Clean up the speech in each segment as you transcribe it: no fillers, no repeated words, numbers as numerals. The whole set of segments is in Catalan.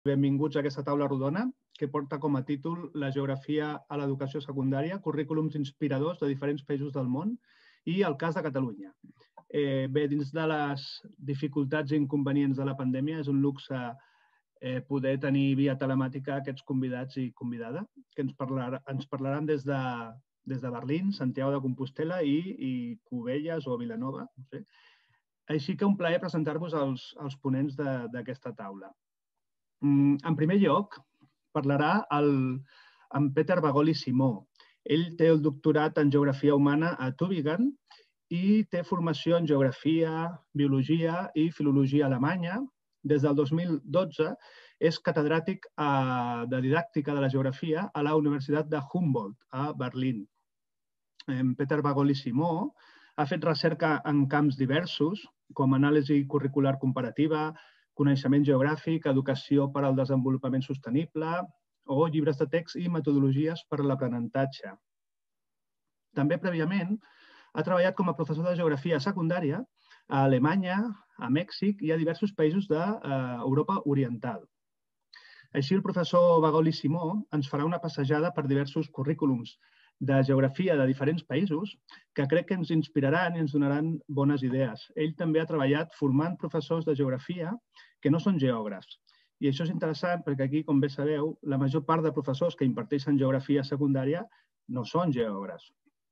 Benvinguts a aquesta taula rodona que porta com a títol La geografia a l'educació secundària, currículums inspiradors de diferents països del món i el cas de Catalunya. Bé, dins de les dificultats i inconvenients de la pandèmia, és un luxe poder tenir via telemàtica aquests convidats i convidada que ens parlaran des de Berlín, Santiago de Compostela i Cubelles o Vilanova. No sé. Així que un plaer presentar-vos als ponents d'aquesta taula. En primer lloc, parlarà en Peter Bagoli Simó. Ell té el doctorat en Geografia Humana a Tübingen i té formació en Geografia, Biologia i Filologia Alemanya. Des del 2012 és catedràtic de Didàctica de la Geografia a la Universitat de Humboldt, a Berlín. Peter Bagoli Simó ha fet recerca en camps diversos, com anàlisi curricular comparativa, coneixement geogràfic, educació per al desenvolupament sostenible o llibres de text i metodologies per a l'aprenentatge. També, prèviament, ha treballat com a professor de geografia secundària a Alemanya, a Mèxic i a diversos països d'Europa Oriental. Així, el professor Bagoli Simó ens farà una passejada per diversos currículums de geografia de diferents països que crec que ens inspiraran i ens donaran bones idees. Ell també ha treballat formant professors de geografia que no són geògrafs. I això és interessant perquè aquí, com bé sabeu, la major part de professors que imparteixen geografia secundària no són geògrafs.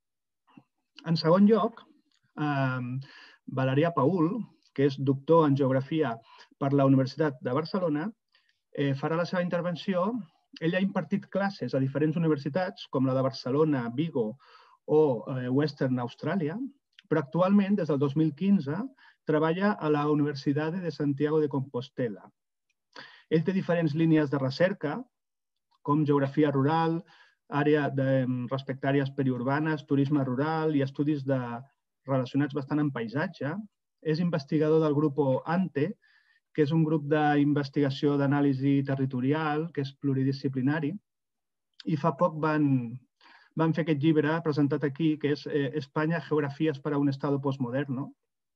En segon lloc, Valerià Paül, que és doctor en geografia per la Universitat de Barcelona, farà la seva intervenció. Ell ha impartit classes a diferents universitats, com la de Barcelona, Vigo o Western Australia, però actualment, des del 2015, treballa a la Universitat de Santiago de Compostela. Ell té diferents línies de recerca, com geografia rural, respecte a àrees periurbanes, turisme rural i estudis relacionats bastant amb paisatge. És investigador del grup ANTE, que és un grup d'investigació d'anàlisi territorial, que és pluridisciplinari, i fa poc van fer aquest llibre presentat aquí, que és Espanya, geografías para un estado postmoderno.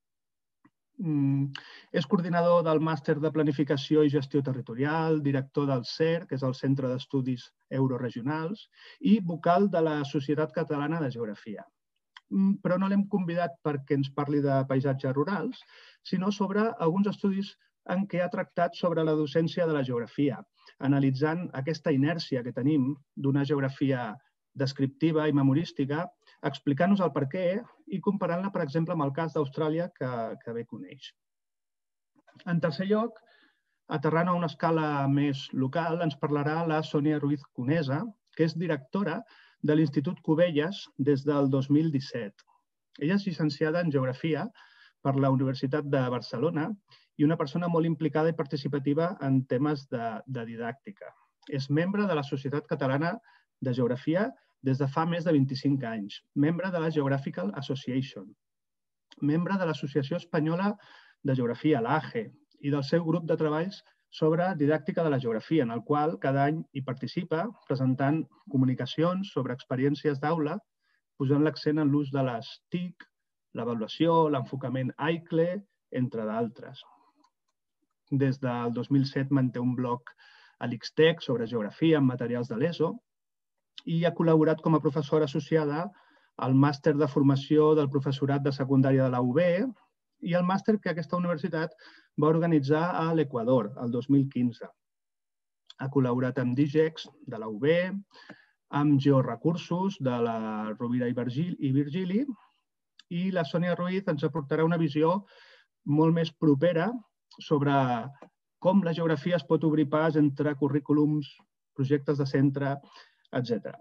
És coordinador del màster de planificació i gestió territorial, director del CER, que és el Centre d'Estudis Euroregionals, i vocal de la Societat Catalana de Geografia. Però no l'hem convidat perquè ens parli de paisatges rurals, sinó sobre alguns estudis en què ha tractat sobre la docència de la geografia, analitzant aquesta inèrcia que tenim d'una geografia descriptiva i memorística, explicant-nos el perquè i comparant-la, per exemple, amb el cas d'Austràlia, que bé coneix. En tercer lloc, aterrant a una escala més local, ens parlarà la Sònia Ruiz Conesa, que és directora de l'Institut Cubelles des del 2017. Ella és llicenciada en Geografia per la Universitat de Barcelona i una persona molt implicada i participativa en temes de didàctica. És membre de la Societat Catalana de Geografia des de fa més de 25 anys, membre de la Geographical Association, membre de l'Associació Espanyola de Geografia, l'AGE, i del seu grup de treballs sobre didàctica de la geografia, en el qual cada any hi participa presentant comunicacions sobre experiències d'aula, posant l'accent en l'ús de les TIC, l'avaluació, l'enfocament AICLE, entre d'altres. Des del 2007 manté un blog a l'Ixtec sobre geografia en materials de l'ESO i ha col·laborat com a professora associada al màster de formació del professorat de secundària de la UB i el màster que aquesta universitat va organitzar a l'Equador, el 2015. Ha col·laborat amb DIGEX de la UB, amb Georecursos de la Rovira i Virgili, i la Sònia Ruiz ens aportarà una visió molt més propera sobre com la geografia es pot obrir pas entre currículums, projectes de centre, etc.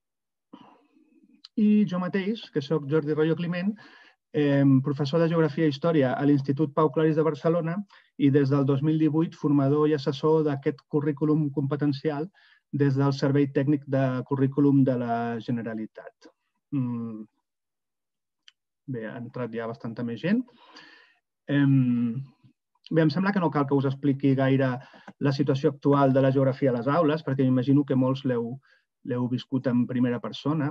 I jo mateix, que soc Jordi Royo Climent, professor de Geografia i Història a l'Institut Pau Claris de Barcelona i des del 2018 formador i assessor d'aquest currículum competencial des del Servei Tècnic de Currículum de la Generalitat. Bé, ha entrat ja bastanta més gent. Bé, em sembla que no cal que us expliqui gaire la situació actual de la geografia a les aules, perquè m'imagino que molts l'heu viscut en primera persona.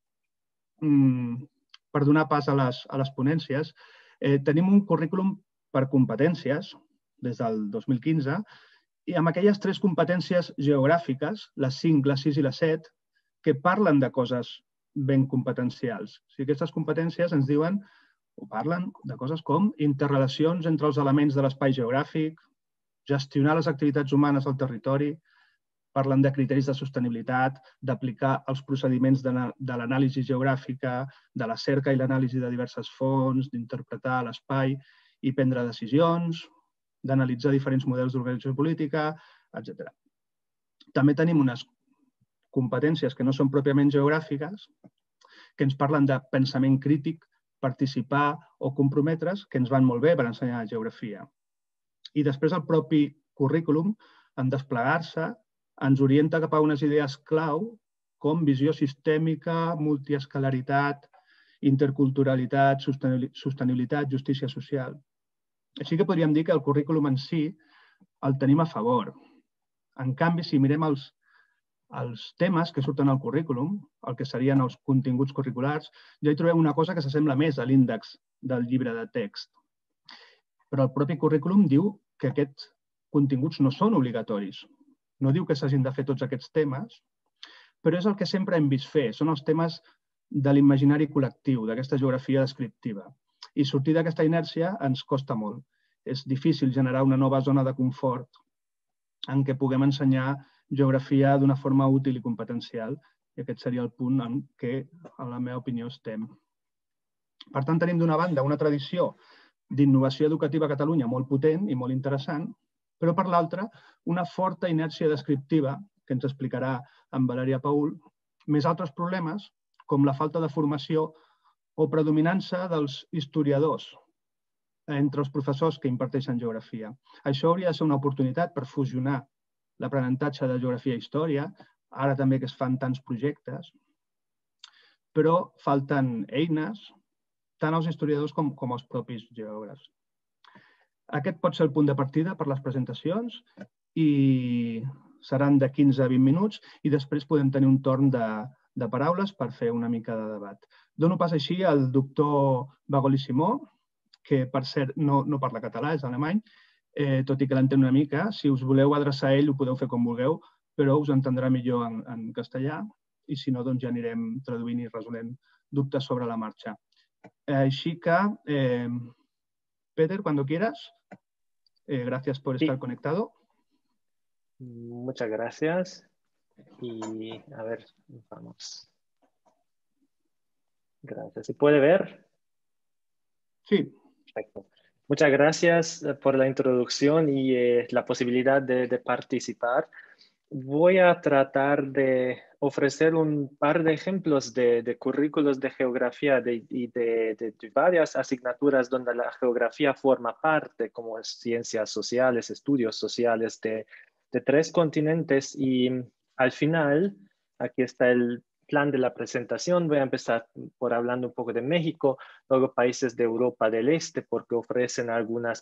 Per donar pas a les ponències, tenim un currículum per competències des del 2015 i amb aquelles 3 competències geogràfiques, les 5, les 6 i les 7, que parlen de coses ben competencials. O sigui, aquestes competències ens diuen o parlen de coses com interrelacions entre els elements de l'espai geogràfic, gestionar les activitats humanes al territori, parlen de criteris de sostenibilitat, d'aplicar els procediments de l'anàlisi geogràfica, de la cerca i l'anàlisi de diverses fonts, d'interpretar l'espai i prendre decisions, d'analitzar diferents models d'organització política, etc. També tenim unes competències que no són pròpiament geogràfiques, que ens parlen de pensament crític, participar o comprometre's, que ens van molt bé per ensenyar geografia. I després el propi currículum, en desplegar-se, ens orienta cap a unes idees clau com visió sistèmica, multiescalaritat, interculturalitat, sostenibilitat, justícia social. Així que podríem dir que el currículum en si el tenim a favor. En canvi, si mirem els temes que surten al currículum, el que serien els continguts curriculars, ja hi trobem una cosa que s'assembla més a l'índex del llibre de text. Però el propi currículum diu que aquests continguts no són obligatoris. No diu que s'hagin de fer tots aquests temes, però és el que sempre hem vist fer. Són els temes de l'imaginari col·lectiu, d'aquesta geografia descriptiva. I sortir d'aquesta inèrcia ens costa molt. És difícil generar una nova zona de confort en què puguem ensenyar geografia d'una forma útil i competencial. I aquest seria el punt en què, en la meva opinió, estem. Per tant, tenim d'una banda una tradició d'innovació educativa a Catalunya molt potent i molt interessant, però per l'altra, una forta inèrcia descriptiva, que ens explicarà en Valèria Paül, més altres problemes, com la falta de formació o predominança dels historiadors entre els professors que imparteixen geografia. Això hauria de ser una oportunitat per fusionar l'aprenentatge de geografia i història, ara també que es fan tants projectes, però falten eines, tant als historiadors com als propis geògrafs. Aquest pot ser el punt de partida per les presentacions i seran de 15 a 20 minuts i després podem tenir un torn de paraules per fer una mica de debat. Dono pas així al doctor Bagoli Simó, que per cert no parla català, és alemany, tot i que l'entén una mica. Si us voleu adreçar a ell ho podeu fer com vulgueu, però us entendrà millor en castellà i si no, doncs ja anirem traduint i resolent dubtes sobre la marxa. Així que, Peter, cuando quieras. Gracias por estar conectado. Muchas gracias. Y a ver, vamos. Gracias. ¿Se puede ver? Sí. Perfecto. Muchas gracias por la introducción y la posibilidad de participar. Voy a tratar de ofrecer un par de ejemplos de currículos de geografía y de varias asignaturas donde la geografía forma parte, como ciencias sociales, estudios sociales de 3 continentes. Y al final, aquí está el plan de la presentación. Voy a empezar por hablando un poco de México, luego países de Europa del Este, porque ofrecen algunas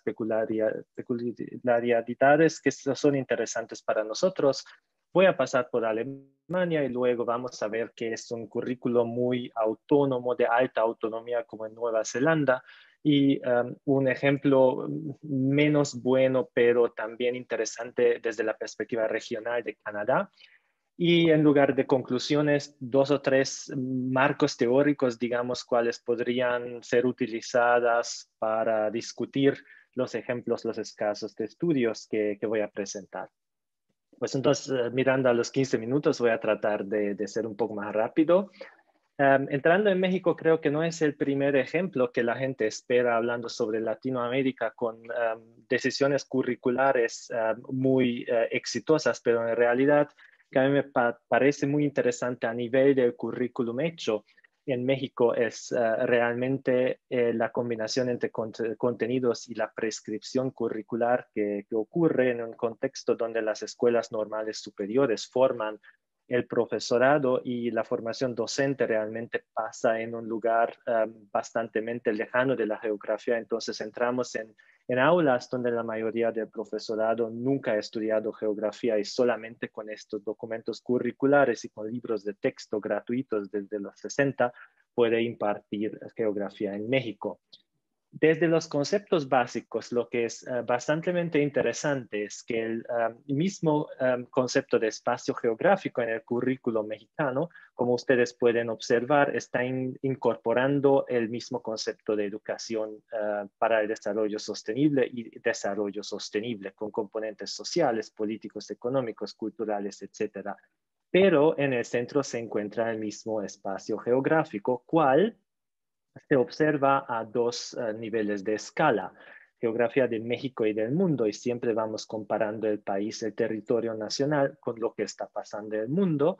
peculiaridades que son interesantes para nosotros. Voy a pasar por Alemania y luego vamos a ver que es un currículo muy autónomo, de alta autonomía, como en Nueva Zelanda. Y un ejemplo menos bueno, pero también interesante desde la perspectiva regional de Canadá. Y en lugar de conclusiones, 2 o 3 marcos teóricos, digamos, cuáles podrían ser utilizadas para discutir los ejemplos, los casos de estudios que voy a presentar. Pues entonces, mirando a los 15 minutos, voy a tratar de ser un poco más rápido. Entrando en México, creo que no es el primer ejemplo que la gente espera hablando sobre Latinoamérica con decisiones curriculares muy exitosas, pero en realidad que a mí me parece muy interesante a nivel del currículum hecho en México es realmente la combinación entre contenidos y la prescripción curricular que ocurre en un contexto donde las escuelas normales superiores forman el profesorado y la formación docente realmente pasa en un lugar bastante lejano de la geografía. Entonces entramos en aulas donde la mayoría del profesorado nunca ha estudiado geografía y solamente con estos documentos curriculares y con libros de texto gratuitos desde los 60 puede impartir geografía en México. Desde los conceptos básicos, lo que es bastante interesante es que el mismo concepto de espacio geográfico en el currículo mexicano, como ustedes pueden observar, está incorporando el mismo concepto de educación para el desarrollo sostenible y desarrollo sostenible con componentes sociales, políticos, económicos, culturales, etcétera. Pero en el centro se encuentra el mismo espacio geográfico, cual se observa a dos niveles de escala, geografía de México y del mundo, y siempre vamos comparando el país, el territorio nacional con lo que está pasando en el mundo,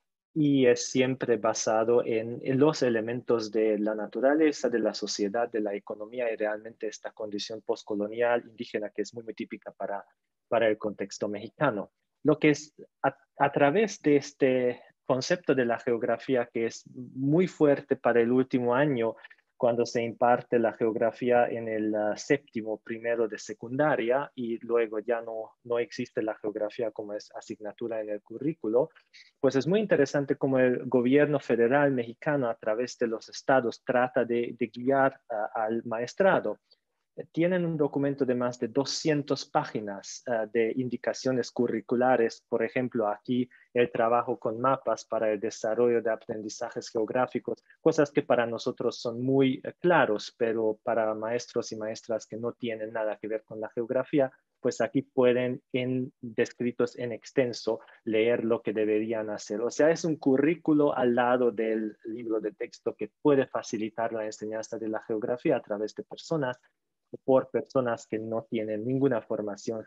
y es siempre basado en los elementos de la naturaleza, de la sociedad, de la economía y realmente esta condición postcolonial indígena que es muy, muy típica para el contexto mexicano. Lo que es a través de este concepto de la geografía que es muy fuerte para el último año, cuando se imparte la geografía en el séptimo primero de secundaria y luego ya no existe la geografía como es asignatura en el currículo, pues es muy interesante cómo el gobierno federal mexicano a través de los estados trata de guiar al maestrado. Tienen un documento de más de 200 páginas de indicaciones curriculares, por ejemplo, aquí el trabajo con mapas para el desarrollo de aprendizajes geográficos, cosas que para nosotros son muy claros, pero para maestros y maestras que no tienen nada que ver con la geografía, pues aquí pueden, descritos en extenso, leer lo que deberían hacer. O sea, es un currículo al lado del libro de texto que puede facilitar la enseñanza de la geografía a través de personas por personas que no tienen ninguna formación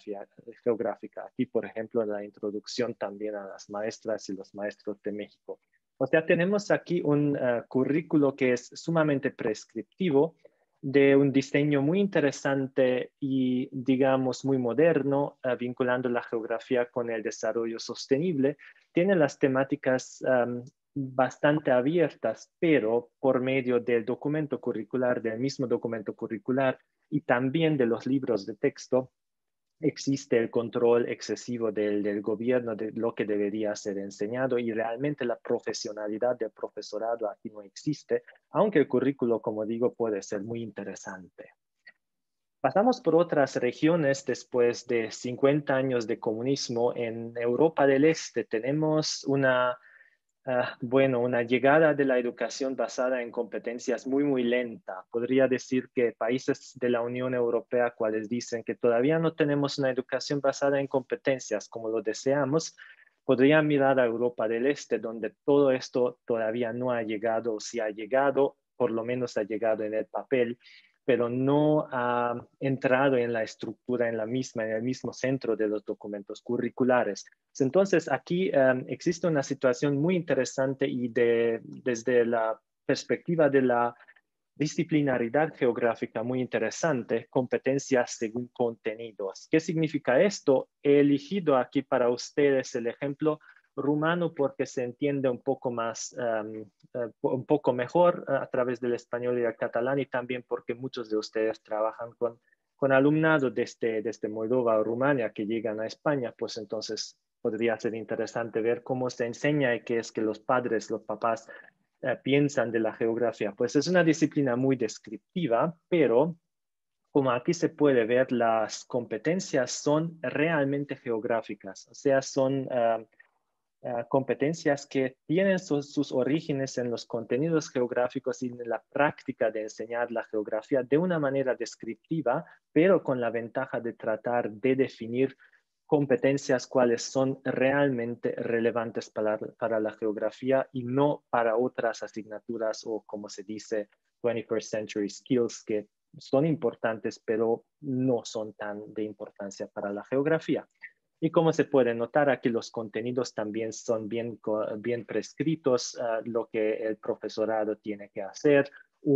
geográfica. Aquí, por ejemplo, la introducción también a las maestras y los maestros de México. O sea, tenemos aquí un currículo que es sumamente prescriptivo, de un diseño muy interesante y, digamos, muy moderno, vinculando la geografía con el desarrollo sostenible. Tiene las temáticas bastante abiertas, pero por medio del documento curricular, del mismo documento curricular y también de los libros de texto, existe el control excesivo del gobierno de lo que debería ser enseñado y realmente la profesionalidad del profesorado aquí no existe, aunque el currículo, como digo, puede ser muy interesante. Pasamos por otras regiones después de 50 años de comunismo. En Europa del Este tenemos una llegada de la educación basada en competencias muy, muy lenta. Podría decir que países de la Unión Europea, cuales dicen que todavía no tenemos una educación basada en competencias como lo deseamos, podrían mirar a Europa del Este, donde todo esto todavía no ha llegado, o si ha llegado, por lo menos ha llegado en el papel, pero no ha entrado en la estructura, en el mismo centro de los documentos curriculares. Entonces, aquí existe una situación muy interesante y desde la perspectiva de la disciplinaridad geográfica muy interesante, competencias según contenidos. ¿Qué significa esto? He elegido aquí para ustedes el ejemplo rumano porque se entiende un poco más, un poco mejor a través del español y el catalán y también porque muchos de ustedes trabajan con alumnado desde Moldova o Rumania que llegan a España, pues entonces podría ser interesante ver cómo se enseña y qué es que los padres, los papás piensan de la geografía. Pues es una disciplina muy descriptiva, pero como aquí se puede ver, las competencias son realmente geográficas, o sea, son competencias que tienen sus orígenes en los contenidos geográficos y en la práctica de enseñar la geografía de una manera descriptiva, pero con la ventaja de tratar de definir competencias cuales son realmente relevantes para la geografía y no para otras asignaturas o, como se dice, 21st century skills, que son importantes, pero no son tan de importancia para la geografía. Y como se puede notar, aquí los contenidos también son bien prescritos, lo que el profesorado tiene que hacer.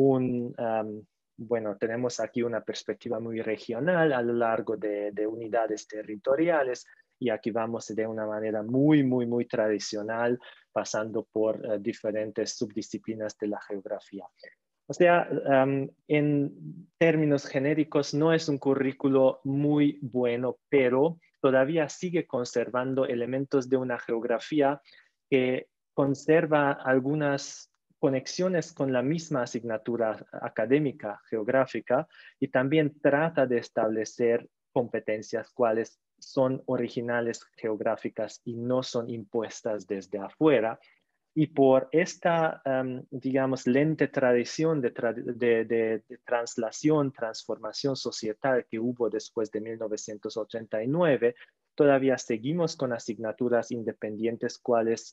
Tenemos aquí una perspectiva muy regional a lo largo de unidades territoriales y aquí vamos de una manera muy, muy, muy tradicional, pasando por diferentes subdisciplinas de la geografía. O sea, en términos genéricos, no es un currículo muy bueno, pero todavía sigue conservando elementos de una geografía que conserva algunas conexiones con la misma asignatura académica geográfica y también trata de establecer competencias cuales son originales geográficas y no son impuestas desde afuera. Y por esta, digamos, lente tradición de translación, transformación societal que hubo después de 1989, todavía seguimos con asignaturas independientes cuales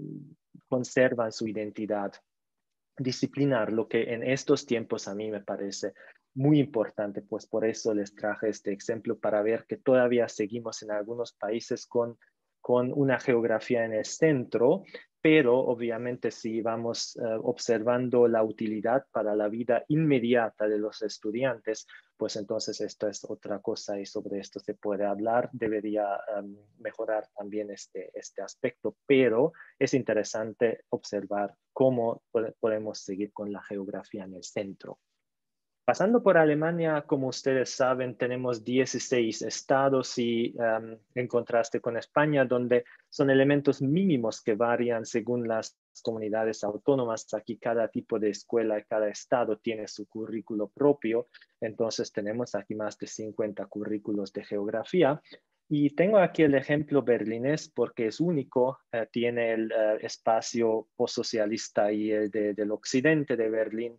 conservan su identidad disciplinar, lo que en estos tiempos a mí me parece muy importante, pues por eso les traje este ejemplo para ver que todavía seguimos en algunos países con una geografía en el centro, pero obviamente si vamos observando la utilidad para la vida inmediata de los estudiantes, pues entonces esto es otra cosa y sobre esto se puede hablar. Debería mejorar también este aspecto, pero es interesante observar cómo podemos seguir con la geografía en el centro. Pasando por Alemania, como ustedes saben, tenemos 16 estados y en contraste con España, donde son elementos mínimos que varían según las comunidades autónomas. Aquí cada tipo de escuela y cada estado tiene su currículo propio. Entonces tenemos aquí más de 50 currículos de geografía. Y tengo aquí el ejemplo berlinés porque es único, tiene el espacio postsocialista y el del occidente de Berlín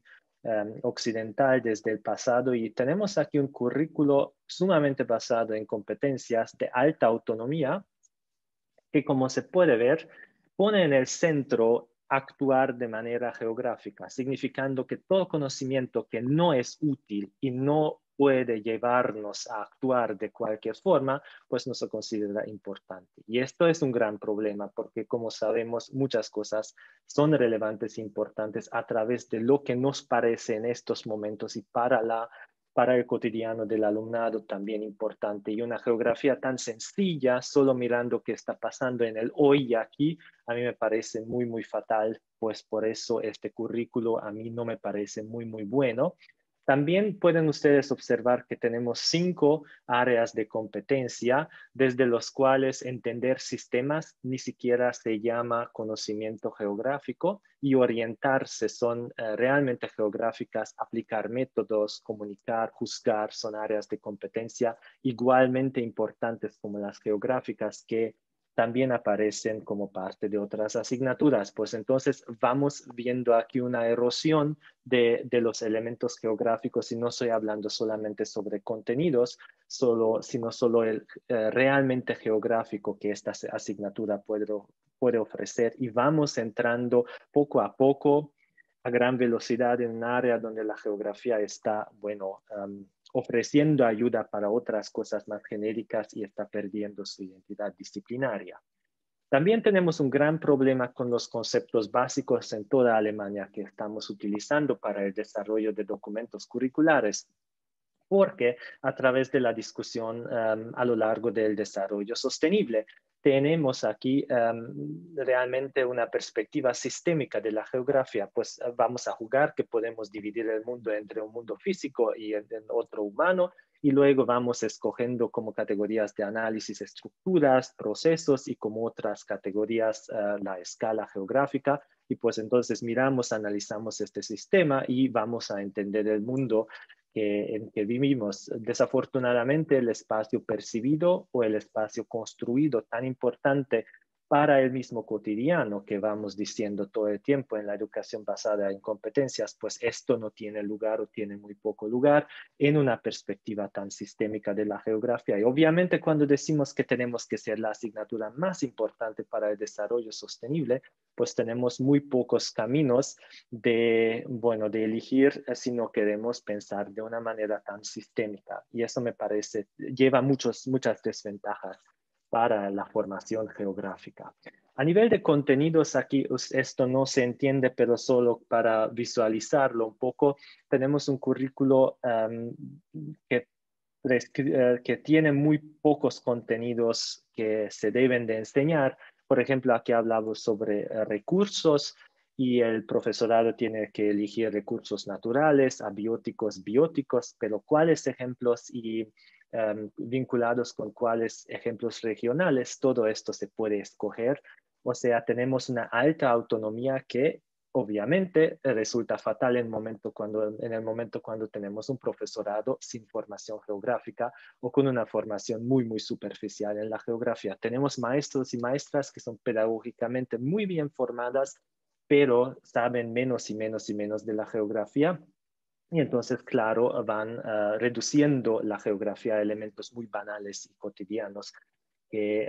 occidental desde el pasado y tenemos aquí un currículo sumamente basado en competencias de alta autonomía que, como se puede ver, pone en el centro actuar de manera geográfica, significando que todo conocimiento que no es útil y no puede llevarnos a actuar de cualquier forma, pues no se considera importante. Y esto es un gran problema porque, como sabemos, muchas cosas son relevantes e importantes a través de lo que nos parece en estos momentos y para el cotidiano del alumnado también importante. Y una geografía tan sencilla, solo mirando qué está pasando en el hoy y aquí, a mí me parece muy, muy fatal, pues por eso este currículo a mí no me parece muy, muy bueno. También pueden ustedes observar que tenemos 5 áreas de competencia, desde los cuales entender sistemas ni siquiera se llama conocimiento geográfico y orientarse son realmente geográficas, aplicar métodos, comunicar, juzgar, son áreas de competencia igualmente importantes como las geográficas que también aparecen como parte de otras asignaturas. Pues entonces vamos viendo aquí una erosión de los elementos geográficos y no estoy hablando solamente sobre contenidos, sino solo el realmente geográfico que esta asignatura puede ofrecer y vamos entrando poco a poco a gran velocidad en un área donde la geografía está, bueno, ofreciendo ayuda para otras cosas más genéricas y está perdiendo su identidad disciplinaria. También tenemos un gran problema con los conceptos básicos en toda Alemania que estamos utilizando para el desarrollo de documentos curriculares, porque a través de la discusión a lo largo del desarrollo sostenible tenemos aquí realmente una perspectiva sistémica de la geografía, pues vamos a jugar que podemos dividir el mundo entre un mundo físico y en otro humano, y luego vamos escogiendo como categorías de análisis estructuras, procesos y como otras categorías la escala geográfica, y pues entonces miramos, analizamos este sistema y vamos a entender el mundo en que vivimos. Desafortunadamente, el espacio percibido o el espacio construido tan importante para el mismo cotidiano que vamos diciendo todo el tiempo en la educación basada en competencias, pues esto no tiene lugar o tiene muy poco lugar en una perspectiva tan sistémica de la geografía. Y obviamente cuando decimos que tenemos que ser la asignatura más importante para el desarrollo sostenible, pues tenemos muy pocos caminos de elegir si no queremos pensar de una manera tan sistémica. Y eso me parece, lleva muchas desventajas para la formación geográfica. A nivel de contenidos, aquí esto no se entiende, pero solo para visualizarlo un poco, tenemos un currículo que tiene muy pocos contenidos que se deben de enseñar. Por ejemplo, aquí hablamos sobre recursos y el profesorado tiene que elegir recursos naturales, abióticos, bióticos, pero cuáles ejemplos y vinculados con cuáles ejemplos regionales, todo esto se puede escoger. O sea, tenemos una alta autonomía que obviamente resulta fatal en el momento cuando tenemos un profesorado sin formación geográfica o con una formación muy, muy superficial en la geografía. Tenemos maestros y maestras que son pedagógicamente muy bien formadas, pero saben menos y menos y menos de la geografía. Y entonces, claro, van reduciendo la geografía a elementos muy banales y cotidianos que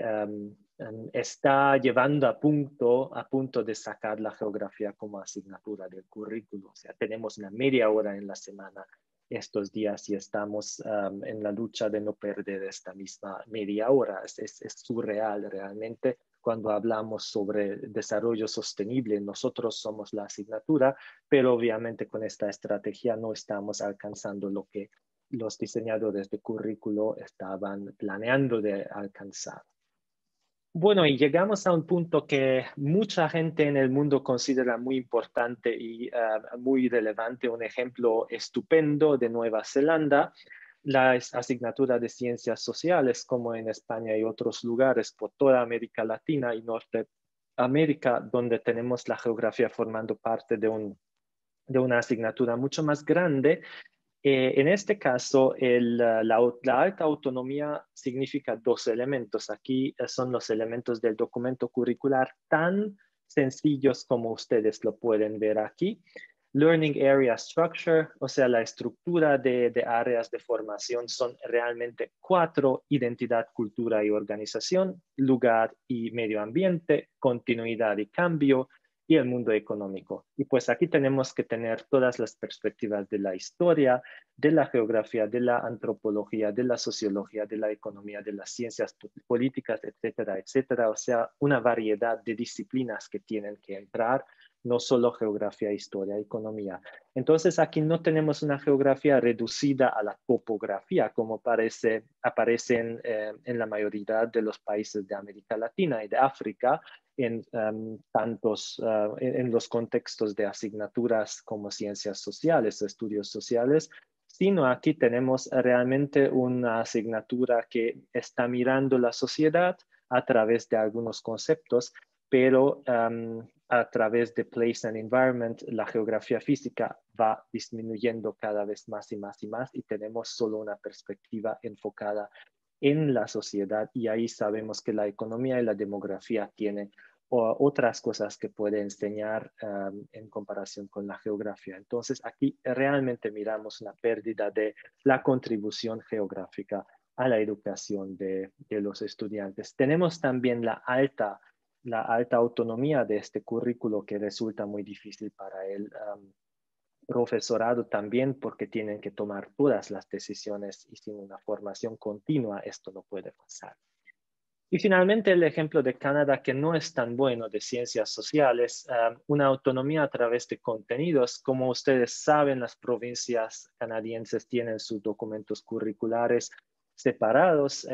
está llevando a punto de sacar la geografía como asignatura del currículo. O sea, tenemos una media hora en la semana estos días y estamos en la lucha de no perder esta misma media hora. Es surreal realmente cuando hablamos sobre desarrollo sostenible. Nosotros somos la asignatura, pero obviamente con esta estrategia no estamos alcanzando lo que los diseñadores de currículo estaban planeando de alcanzar. Bueno, y llegamos a un punto que mucha gente en el mundo considera muy importante y muy relevante. Un ejemplo estupendo de Nueva Zelanda, la asignatura de ciencias sociales, como en España y otros lugares por toda América Latina y Norteamérica, donde tenemos la geografía formando parte de una asignatura mucho más grande. En este caso, la alta autonomía significa dos elementos. Aquí son los elementos del documento curricular tan sencillos como ustedes lo pueden ver aquí. Learning Area Structure, o sea, la estructura de áreas de formación son realmente 4: identidad, cultura y organización, lugar y medio ambiente, continuidad y cambio, y el mundo económico. Y pues aquí tenemos que tener todas las perspectivas de la historia, de la geografía, de la antropología, de la sociología, de la economía, de las ciencias políticas, etcétera, etcétera. O sea, una variedad de disciplinas que tienen que entrar, no solo geografía, historia, economía. Entonces aquí no tenemos una geografía reducida a la topografía, como aparecen en la mayoría de los países de América Latina y de África, en los contextos de asignaturas como ciencias sociales, estudios sociales, sino aquí tenemos realmente una asignatura que está mirando la sociedad a través de algunos conceptos, pero a través de place and environment, la geografía física va disminuyendo cada vez más y más y más y tenemos solo una perspectiva enfocada en la sociedad y ahí sabemos que la economía y la demografía tienen otras cosas que puede enseñar en comparación con la geografía. Entonces aquí realmente miramos una pérdida de la contribución geográfica a la educación de los estudiantes. Tenemos también la alta autonomía de este currículo que resulta muy difícil para el profesorado también porque tienen que tomar todas las decisiones y sin una formación continua esto no puede pasar. Y finalmente el ejemplo de Canadá, que no es tan bueno, de ciencias sociales, una autonomía a través de contenidos. Como ustedes saben, las provincias canadienses tienen sus documentos curriculares separados.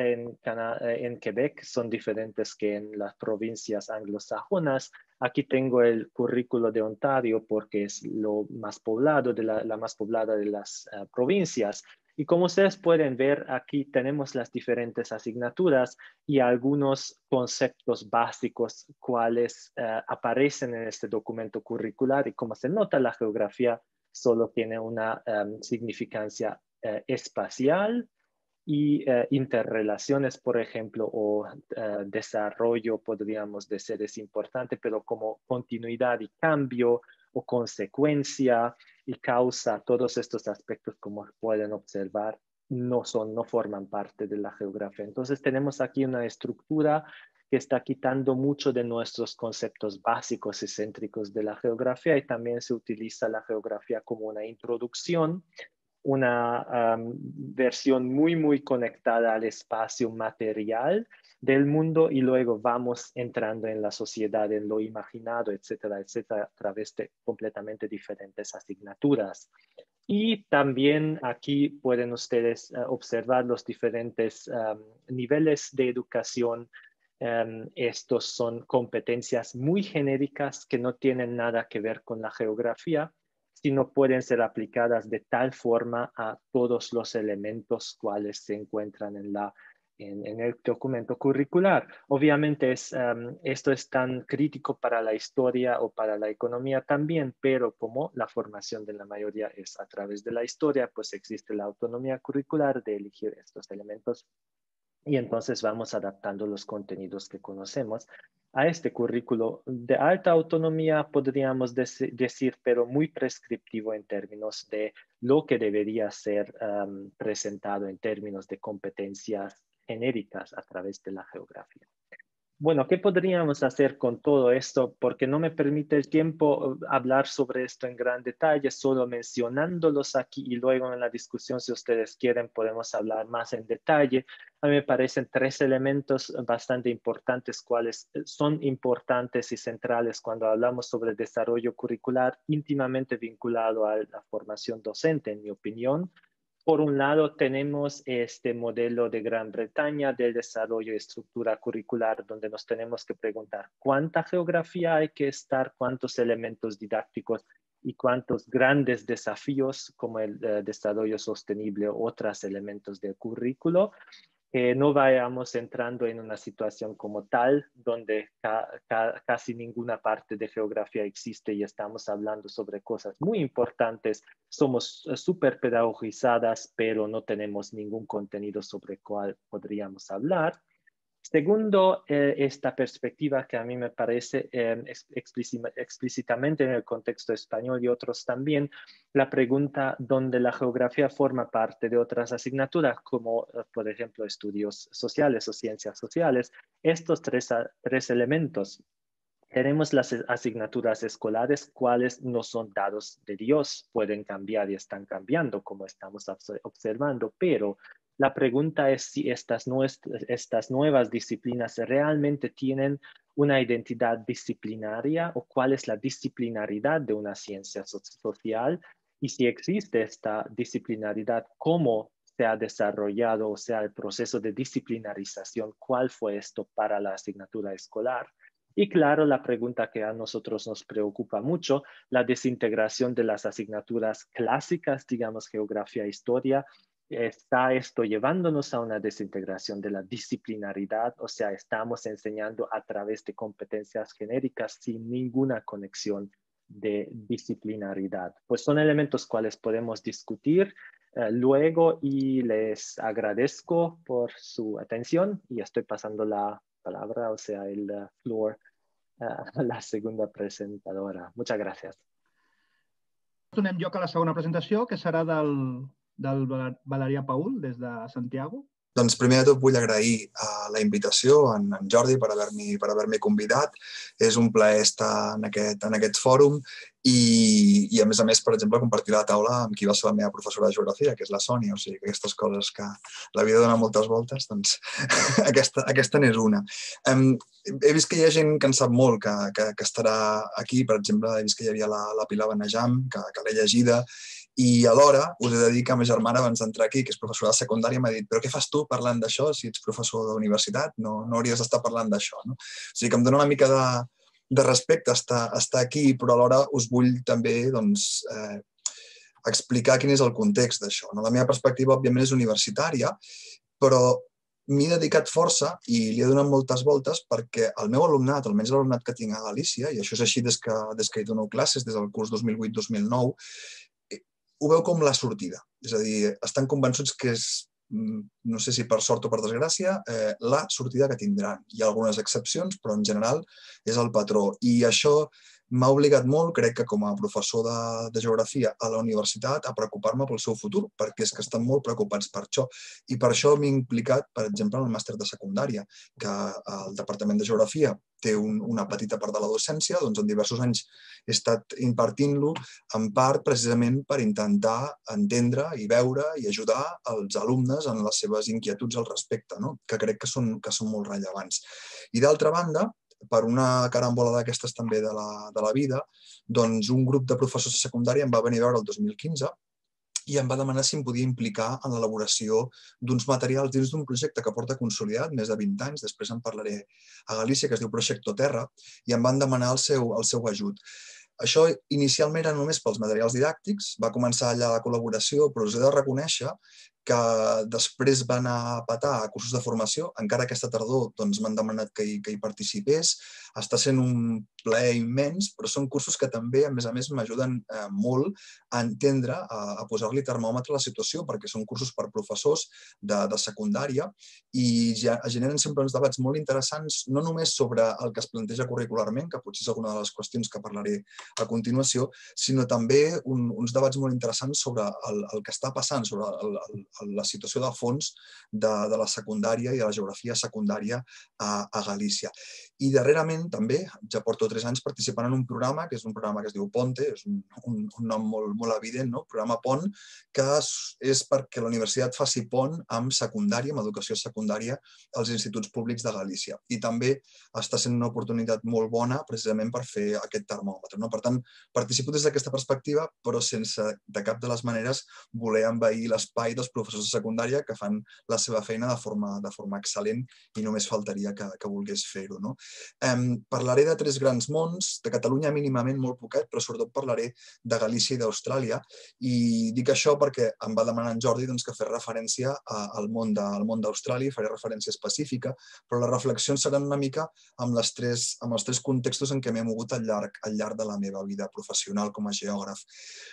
En Quebec son diferentes que en las provincias anglosajonas. Aquí tengo el currículo de Ontario porque es lo más poblado, la más poblada de las provincias. Y como ustedes pueden ver, aquí tenemos las diferentes asignaturas y algunos conceptos básicos cuales aparecen en este documento curricular. Y como se nota, la geografía solo tiene una significancia espacial y interrelaciones, por ejemplo, o desarrollo, podríamos decir, es importante, pero como continuidad y cambio o consecuencia y causa, todos estos aspectos, como pueden observar, no forman parte de la geografía. Entonces tenemos aquí una estructura que está quitando mucho de nuestros conceptos básicos y céntricos de la geografía y también se utiliza la geografía como una introducción, una versión muy, muy conectada al espacio material del mundo y luego vamos entrando en la sociedad, en lo imaginado, etcétera, etcétera, a través de completamente diferentes asignaturas. Y también aquí pueden ustedes observar los diferentes niveles de educación. Estos son competencias muy genéricas que no tienen nada que ver con la geografía, sino pueden ser aplicadas de tal forma a todos los elementos cuales se encuentran en el documento curricular. Obviamente esto es tan crítico para la historia o para la economía también, pero como la formación de la mayoría es a través de la historia, pues existe la autonomía curricular de elegir estos elementos y entonces vamos adaptando los contenidos que conocemos a este currículo de alta autonomía, podríamos decir, pero muy prescriptivo en términos de lo que debería ser presentado en términos de competencias genéricas a través de la geografía. Bueno, ¿qué podríamos hacer con todo esto? Porque no me permite el tiempo hablar sobre esto en gran detalle, solo mencionándolos aquí y luego en la discusión, si ustedes quieren, podemos hablar más en detalle. A mí me parecen 3 elementos bastante importantes, cuáles son importantes y centrales cuando hablamos sobre desarrollo curricular, íntimamente vinculado a la formación docente, en mi opinión. Por un lado, tenemos este modelo de Gran Bretaña del desarrollo y estructura curricular, donde nos tenemos que preguntar cuánta geografía hay que estar, cuántos elementos didácticos y cuántos grandes desafíos como el desarrollo sostenible u otros elementos del currículo. No vayamos entrando en una situación como tal, donde casi ninguna parte de geografía existe y estamos hablando sobre cosas muy importantes. Somos súper pedagogizadas, pero no tenemos ningún contenido sobre cuál podríamos hablar. Segundo, esta perspectiva que a mí me parece explícitamente en el contexto español y otros también, la pregunta donde la geografía forma parte de otras asignaturas, como por ejemplo estudios sociales o ciencias sociales. Estos tres elementos. Tenemos las asignaturas escolares, cuales no son dados de Dios, pueden cambiar y están cambiando como estamos observando, pero la pregunta es si estas nuevas disciplinas realmente tienen una identidad disciplinaria o cuál es la disciplinaridad de una ciencia social y si existe esta disciplinaridad, cómo se ha desarrollado, o sea, el proceso de disciplinarización, cuál fue esto para la asignatura escolar. Y claro, la pregunta que a nosotros nos preocupa mucho, la desintegración de las asignaturas clásicas, digamos, geografía e historia, ¿está esto llevándonos a una desintegración de la disciplinaridad? O sea, estamos enseñando a través de competencias genéricas sin ninguna conexión de disciplinaridad. Pues son elementos cuales podemos discutir luego y les agradezco por su atención y estoy pasando la palabra, o sea, el floor a la segunda presentadora. Muchas gracias. Donem lloc a la segona presentació, que serà del Valerià Paül, des de Santiago. Doncs primer de tot vull agrair la invitació a en Jordi per haver-me convidat. És un plaer estar en aquest fòrum i a més, per exemple, compartir la taula amb qui va ser la meva professora de geografia, que és la Sònia. O sigui, aquestes coses que la vida dona moltes voltes, doncs aquesta n'és una. He vist que hi ha gent que en sap molt, que estarà aquí. Per exemple, he vist que hi havia la Pilar Benejam, que l'he llegida, i alhora us he de dir que ma germana abans d'entrar aquí, que és professora de secundària, m'ha dit però què fas tu parlant d'això si ets professor d'universitat? No hauries d'estar parlant d'això. O sigui que em dona una mica de respecte estar aquí, però alhora us vull també explicar quin és el context d'això. La meva perspectiva, òbviament, és universitària, però m'hi he dedicat força i li he donat moltes voltes perquè el meu alumnat, almenys l'alumnat que tinc a Galícia, i això és així des que hi dono classes, des del curs 2008-2009, ho veu com la sortida. És a dir, estan convençuts que és, no sé si per sort o per desgràcia, la sortida que tindran. Hi ha algunes excepcions, però en general és el patró. I això m'ha obligat molt, crec que com a professor de geografia a la universitat, a preocupar-me pel seu futur, perquè és que estan molt preocupats per això. I per això m'he implicat, per exemple, en el màster de secundària, que el Departament de Geografia té una petita part de la docència, doncs en diversos anys he estat impartint-lo, en part precisament per intentar entendre i veure i ajudar els alumnes en les seves inquietuds al respecte, que crec que són molt rellevants. I d'altra banda, per una carambola d'aquestes també de la vida, doncs un grup de professors de secundària em va venir a veure el 2015 i em va demanar si em podia implicar en l'elaboració d'uns materials dins d'un projecte que porta consolidat més de 20 anys, després en parlaré a Galícia, que es diu Projecto Terra, i em van demanar el seu ajut. Això inicialment era només pels materials didàctics, va començar allà la col·laboració, però us he de reconèixer que després va anar a petar a cursos de formació. Encara aquesta tardor m'han demanat que hi participés. Està sent un plaer immens, però són cursos que també, a més, m'ajuden molt a entendre, a posar-li termòmetre a la situació, perquè són cursos per professors de secundària i generen sempre uns debats molt interessants, no només sobre el que es planteja curricularment, que potser és alguna de les qüestions que parlaré a continuació, sinó també uns debats molt interessants sobre el que està passant, sobre la situació de fons de la secundària i de la geografia secundària a Galícia. I darrerament també, ja porto 3 anys participant en un programa, que és un programa que es diu Ponte, és un nom molt evident, programa PON, que és perquè la universitat faci pont amb secundària, amb educació secundària als instituts públics de Galícia. I també està sent una oportunitat molt bona precisament per fer aquest termòmetre. Per tant, participo des d'aquesta perspectiva, però sense de cap de les maneres voler envair l'espai dels professors de secundària que fan la seva feina de forma excel·lent i només faltaria que volgués fer-ho. Parlaré de 3 grans mons, de Catalunya mínimament molt poquet, però sobretot parlaré de Galícia i d'Austràlia. I dic això perquè em va demanar en Jordi que fes referència al món d'Austràlia, faré referència específica, però les reflexions seran una mica amb els 3 contextos en què m'he mogut al llarg de la meva vida professional com a geògraf.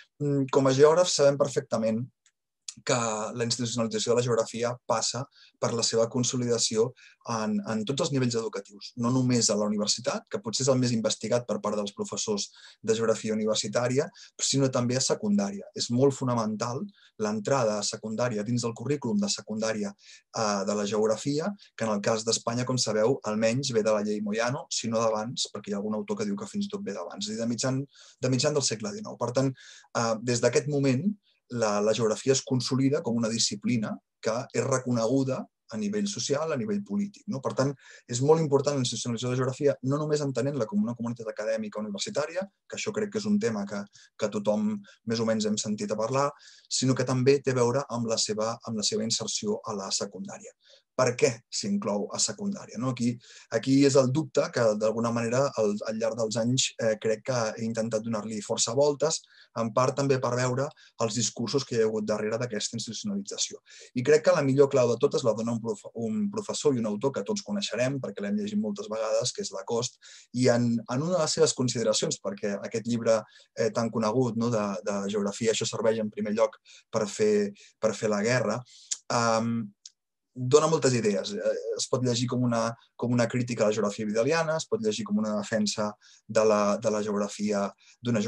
Com a geògraf sabem perfectament que la institucionalització de la geografia passa per la seva consolidació en tots els nivells educatius, no només a la universitat, que potser és el més investigat per part dels professors de geografia universitària, sinó també a secundària. És molt fonamental l'entrada a secundària dins del currículum de secundària de la geografia, que en el cas d'Espanya, com sabeu, almenys ve de la llei Moyano, si no d'abans, perquè hi ha algun autor que diu que fins i tot ve d'abans, és a dir, de mitjan del segle XIX. Per tant, des d'aquest moment, la geografia es consolida com una disciplina que és reconeguda a nivell social, a nivell polític. Per tant, és molt important la institucionalització de la geografia, no només entenent-la com una comunitat acadèmica universitària, que això crec que és un tema que tothom més o menys hem sentit a parlar, sinó que també té a veure amb la seva inserció a la secundària. Per què s'inclou a secundària? Aquí és el dubte que, d'alguna manera, al llarg dels anys crec que he intentat donar-li força voltes, en part també per veure els discursos que hi ha hagut darrere d'aquesta institucionalització. I crec que la millor clau de totes la dona un professor i un autor que tots coneixerem, perquè l'hem llegit moltes vegades, que és Lacoste, i en una de les seves consideracions, perquè aquest llibre tan conegut de geografia, això serveix en primer lloc per fer la guerra, dona moltes idees. Es pot llegir com una crítica a la geografia vidaliana, es pot llegir com una defensa de la geografia, d'una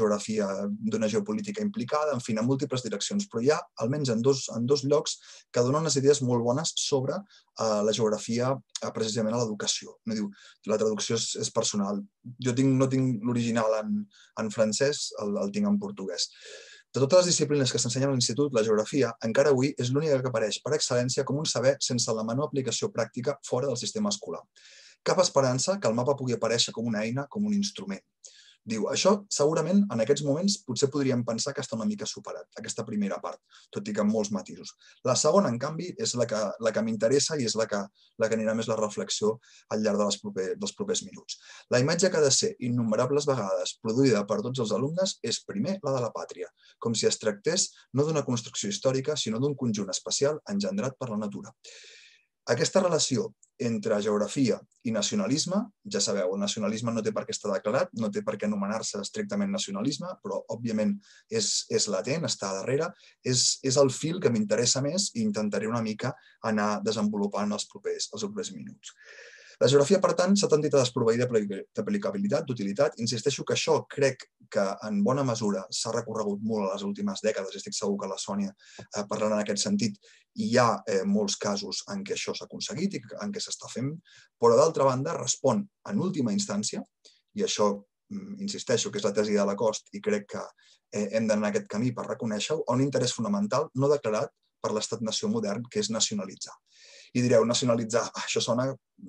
geopolítica implicada, en fi, en múltiples direccions. Però hi ha, almenys en dos llocs, que donen unes idees molt bones sobre la geografia precisament a l'educació. La traducció és personal. Jo no tinc l'original en francès, el tinc en portuguès. De totes les disciplines que s'ensenyen a l'institut, la geografia, encara avui, és l'única que apareix per excel·lència com un saber sense la menor aplicació pràctica fora del sistema escolar. Cap esperança que el mapa pugui aparèixer com una eina, com un instrument. Diu, això segurament en aquests moments potser podríem pensar que està una mica superat, aquesta primera part, tot i que amb molts matisos. La segona, en canvi, és la que m'interessa i és la que anirà més la reflexió al llarg dels propers minuts. La imatge que ha de ser innumerables vegades produïda per tots els alumnes és primer la de la pàtria, com si es tractés no d'una construcció històrica, sinó d'un conjunt especial engendrat per la natura. Aquesta relació entre geografia i nacionalisme, ja sabeu, el nacionalisme no té per què estar declarat, no té per què anomenar-se estrictament nacionalisme, però òbviament és latent, està darrere, és el fil que m'interessa més i intentaré una mica anar desenvolupant els propers minuts. La geografia, per tant, s'ha tendit a desproveir d'aplicabilitat, d'utilitat. Insisteixo que això crec que en bona mesura s'ha recorregut molt a les últimes dècades, estic segur que la Sònia parlarà en aquest sentit, i hi ha molts casos en què això s'ha aconseguit i en què s'està fent, però d'altra banda respon en última instància, i això insisteixo que és la tesi de Lacoste i crec que hem d'anar en aquest camí per reconèixer-ho, a un interès fonamental no declarat per l'estat-nació modern, que és nacionalitzar. I direu, nacionalitzar, això sona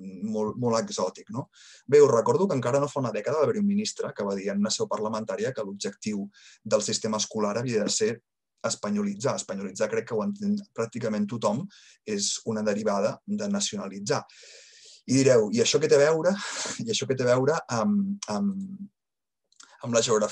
molt exòtic, no? Bé, us recordo que encara no fa una dècada va haver un ministre que va dir en una seu parlamentària que l'objectiu del sistema escolar havia de ser espanyolitzar. Espanyolitzar crec que ho entén pràcticament tothom, és una derivada de nacionalitzar. I direu, i això què té a veure amb la geografia?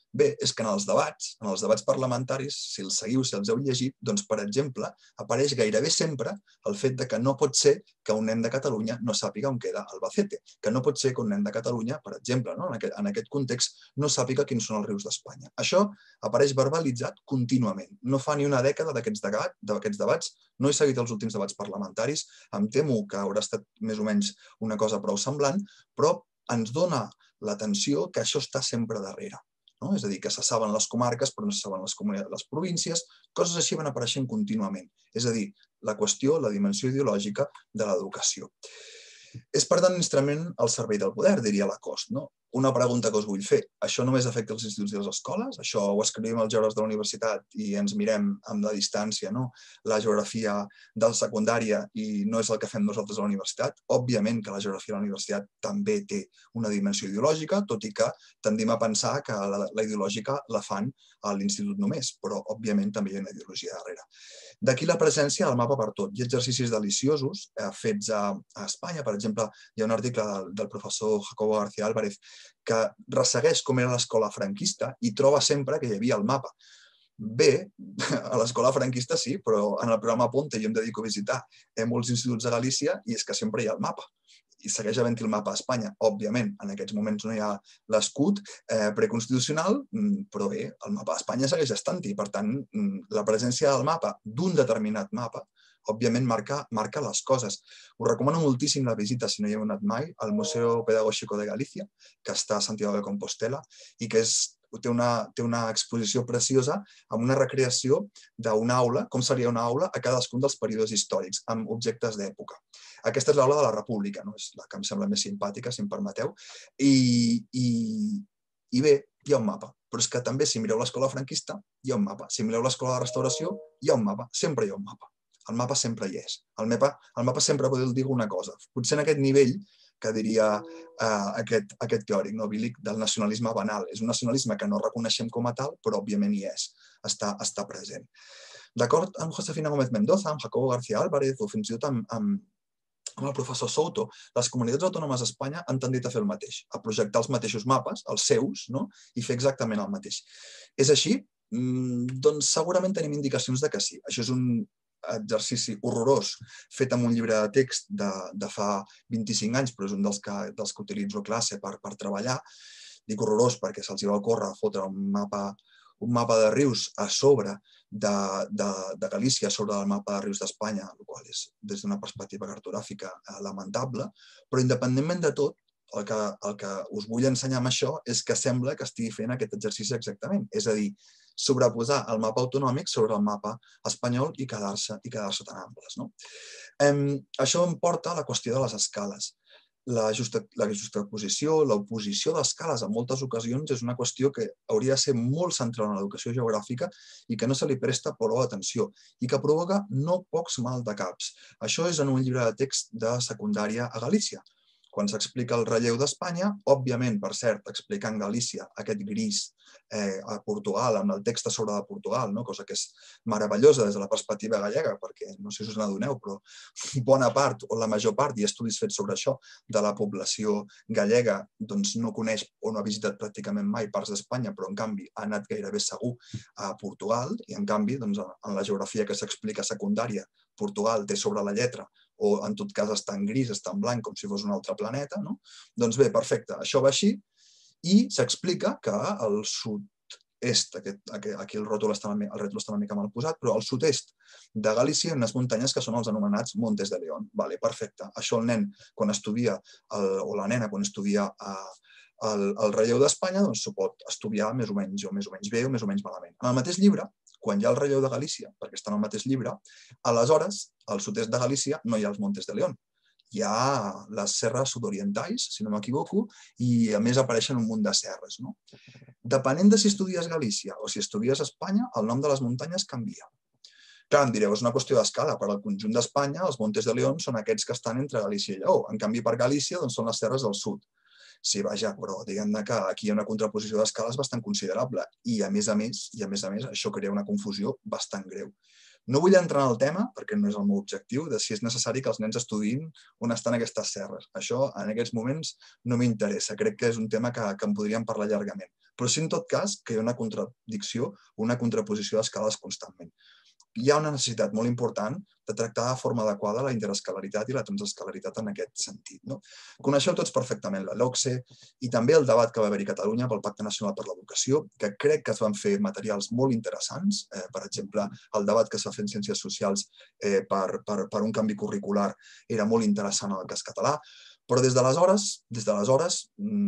Bé, és que en els debats parlamentaris, si els seguiu, si els heu llegit, doncs, per exemple, apareix gairebé sempre el fet de que no pot ser que un nen de Catalunya no sàpiga on queda Albacete, que no pot ser que un nen de Catalunya, per exemple, en aquest context, no sàpiga quins són els rius d'Espanya. Això apareix verbalitzat contínuament. No fa ni una dècada d'aquests debats, no he seguit els últims debats parlamentaris, em temo que haurà estat més o menys una cosa prou semblant, però ens dona l'atenció que això està sempre darrere. És a dir, que se saben les comarques però no se saben les províncies, coses així van apareixent contínuament. És a dir, la qüestió, la dimensió ideològica de l'educació. És, per tant, un instrument al servei del poder, diria Lacoste. Una pregunta que us vull fer. Això només afecta els instituts i les escoles? Això ho escrivim als geògrafs de la universitat i ens mirem amb la distància la geografia de la secundària i no és el que fem nosaltres a la universitat? Òbviament que la geografia de la universitat també té una dimensió ideològica, tot i que tendim a pensar que la ideològica la fan a l'institut només, però òbviament també hi ha una ideologia darrere. D'aquí la presència del mapa per tot. Hi ha exercicis deliciosos fets a Espanya. Per exemple, hi ha un article del professor Jacobo García Álvarez que ressegueix com era l'escola franquista i troba sempre que hi havia el mapa. Bé, a l'escola franquista sí, però en el programa Ponte jo em dedico a visitar molts instituts de Galícia i és que sempre hi ha el mapa. I segueix havent-hi el mapa a Espanya. Òbviament, en aquests moments no hi ha l'escut preconstitucional, però bé, el mapa a Espanya segueix estant-hi. Per tant, la presència del mapa, d'un determinat mapa, òbviament marca les coses. Us recomano moltíssim la visita, si no hi heu anat mai, al Museu Pedagógico de Galícia, que està a Santiago de Compostela, i que té una exposició preciosa amb una recreació d'una aula, com seria una aula a cadascun dels períodes històrics, amb objectes d'època. Aquesta és l'aula de la República, és la que em sembla més simpàtica, si em permeteu. I bé, hi ha un mapa. Però és que també, si mireu l'escola franquista, hi ha un mapa. Si mireu l'escola de restauració, hi ha un mapa. Sempre hi ha un mapa. El mapa sempre hi és. El mapa sempre vol dir una cosa. Potser en aquest nivell que diria aquest teòric bíblic del nacionalisme banal. És un nacionalisme que no reconeixem com a tal, però òbviament hi és, està present. D'acord amb Josefina Gómez Mendoza, amb Jacobo García Álvarez o fins i tot amb el professor Souto, les comunitats autònomes d'Espanya han tendit a fer el mateix, a projectar els mateixos mapes, els seus, i fer exactament el mateix. És així? Doncs segurament tenim indicacions de que sí. Això és un exercici horrorós fet amb un llibre de text de fa 25 anys, però és un dels que utilitzo a classe per treballar. Dic horrorós perquè se'ls va ocórrer fotre un mapa de rius a sobre de Galícia, a sobre del mapa de rius d'Espanya, el qual és, des d'una perspectiva cartogràfica, lamentable, però independentment de tot, el que us vull ensenyar amb això és que sembla que estigui fent aquest exercici exactament, és a dir, sobreposar el mapa autonòmic sobre el mapa espanyol i quedar-se tan amples. Això em porta a la qüestió de les escales. La juxtaposició, l'oposició d'escales en moltes ocasions és una qüestió que hauria de ser molt central en l'educació geogràfica i que no se li presta prou atenció i que provoca no pocs maldecaps. Això és en un llibre de text de secundària a Galícia. Quan s'explica el relleu d'Espanya, òbviament, per cert, explicant Galícia, aquest gris a Portugal, amb el text a sobre de Portugal, cosa que és meravellosa des de la perspectiva gallega, perquè no sé si us n'adoneu, però bona part, o la major part, hi ha estudis fets sobre això, de la població gallega no coneix o no ha visitat pràcticament mai parts d'Espanya, però en canvi ha anat gairebé segur a Portugal, i en canvi, en la geografia que s'explica secundària, Portugal té sobre la lletra, o en tot cas està en gris, està en blanc, com si fos un altre planeta. Doncs bé, perfecte, això va així i s'explica que al sud-est, aquí el rètol està una mica mal posat, però al sud-est de Galícia hi ha unes muntanyes que són els anomenats Montes de León. Perfecte, això el nen quan estudia, o la nena quan estudia el relleu d'Espanya, s'ho pot estudiar més o menys bé o més o menys malament. En el mateix llibre, quan hi ha el relleu de Galícia, perquè està en el mateix llibre, aleshores, al sud-est de Galícia no hi ha els Montes de León. Hi ha les serres sud-orientals, si no m'equivoco, i a més apareixen un munt de serres. Depenent de si estudies Galícia o si estudies Espanya, el nom de les muntanyes canvia. Clar, em direu, és una qüestió d'escala. Per al conjunt d'Espanya, els Montes de León són aquests que estan entre Galícia i Lleó. En canvi, per Galícia són les serres del sud. Sí, vaja, però diguem-ne que aquí hi ha una contraposició d'escales bastant considerable i, a més a més, això crea una confusió bastant greu. No vull entrar en el tema, perquè no és el meu objectiu, de si és necessari que els nens estudiïn on estan aquestes serres. Això, en aquests moments, no m'interessa. Crec que és un tema que en podríem parlar llargament. però sí en tot cas que hi ha una contradicció, una contraposició d'escales constantment. Hi ha una necessitat molt important de tractar de forma adequada la interescalaritat i la transescalaritat en aquest sentit. Coneixeu tots perfectament la LOCSE i també el debat que va haver-hi a Catalunya pel Pacte Nacional per l'Educació, que crec que es van fer materials molt interessants. Per exemple, el debat que es va fer en Ciències Socials per un canvi curricular era molt interessant en el cas català, però des d'aleshores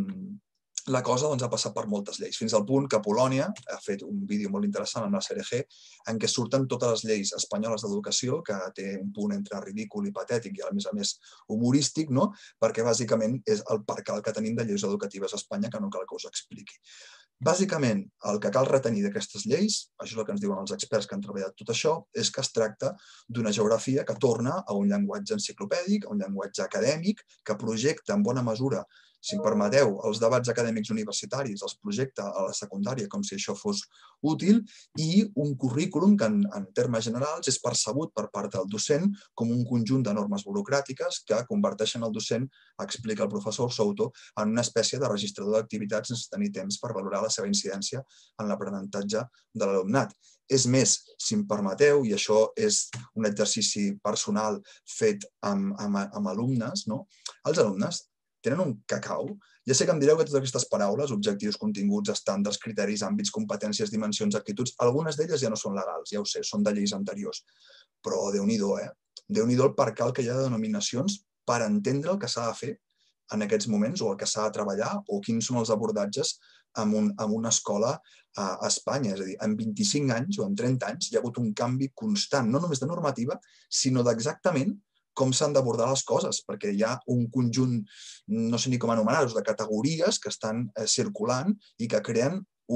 la cosa ha passat per moltes lleis, fins al punt que Polònia ha fet un vídeo molt interessant amb la CRG en què surten totes les lleis espanyoles d'educació, que té un punt entre ridícul i patètic i a més humorístic, perquè bàsicament és el percal que tenim de lleis educatives a Espanya, que no cal que us expliqui. Bàsicament, el que cal retenir d'aquestes lleis, això és el que ens diuen els experts que han treballat tot això, és que es tracta d'una geografia que torna a un llenguatge enciclopèdic, a un llenguatge acadèmic, que projecta en bona mesura, si em permeteu, els debats acadèmics universitaris, els projecta a la secundària com si això fos útil, i un currículum que en termes generals és percebut per part del docent com un conjunt de normes burocràtiques que converteixen el docent, explica el professor Souto, en una espècie de registrador d'activitats sense tenir temps per valorar la seva incidència en l'aprenentatge de l'alumnat. És més, si em permeteu, i això és un exercici personal fet amb alumnes, els alumnes tenen un cacau. Ja sé que em direu que totes aquestes paraules, objectius, continguts, estàndards, criteris, àmbits, competències, dimensions, actituds, algunes d'elles ja no són legals, ja ho sé, són de lleis anteriors. Però Déu-n'hi-do, Déu-n'hi-do el percal que hi ha de denominacions per entendre el que s'ha de fer en aquests moments o el que s'ha de treballar o quins són els abordatges en una escola a Espanya. És a dir, en 25 anys o en 30 anys hi ha hagut un canvi constant, no només de normativa, sinó d'exactament com s'han d'abordar les coses, perquè hi ha un conjunt, no sé ni com anomenar-los, de categories que estan circulant i que creen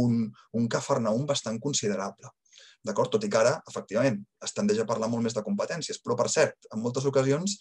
un cafarnaüm bastant considerable. D'acord? Tot i que ara, efectivament, es tendeix a parlar molt més de competències, però, per cert, en moltes ocasions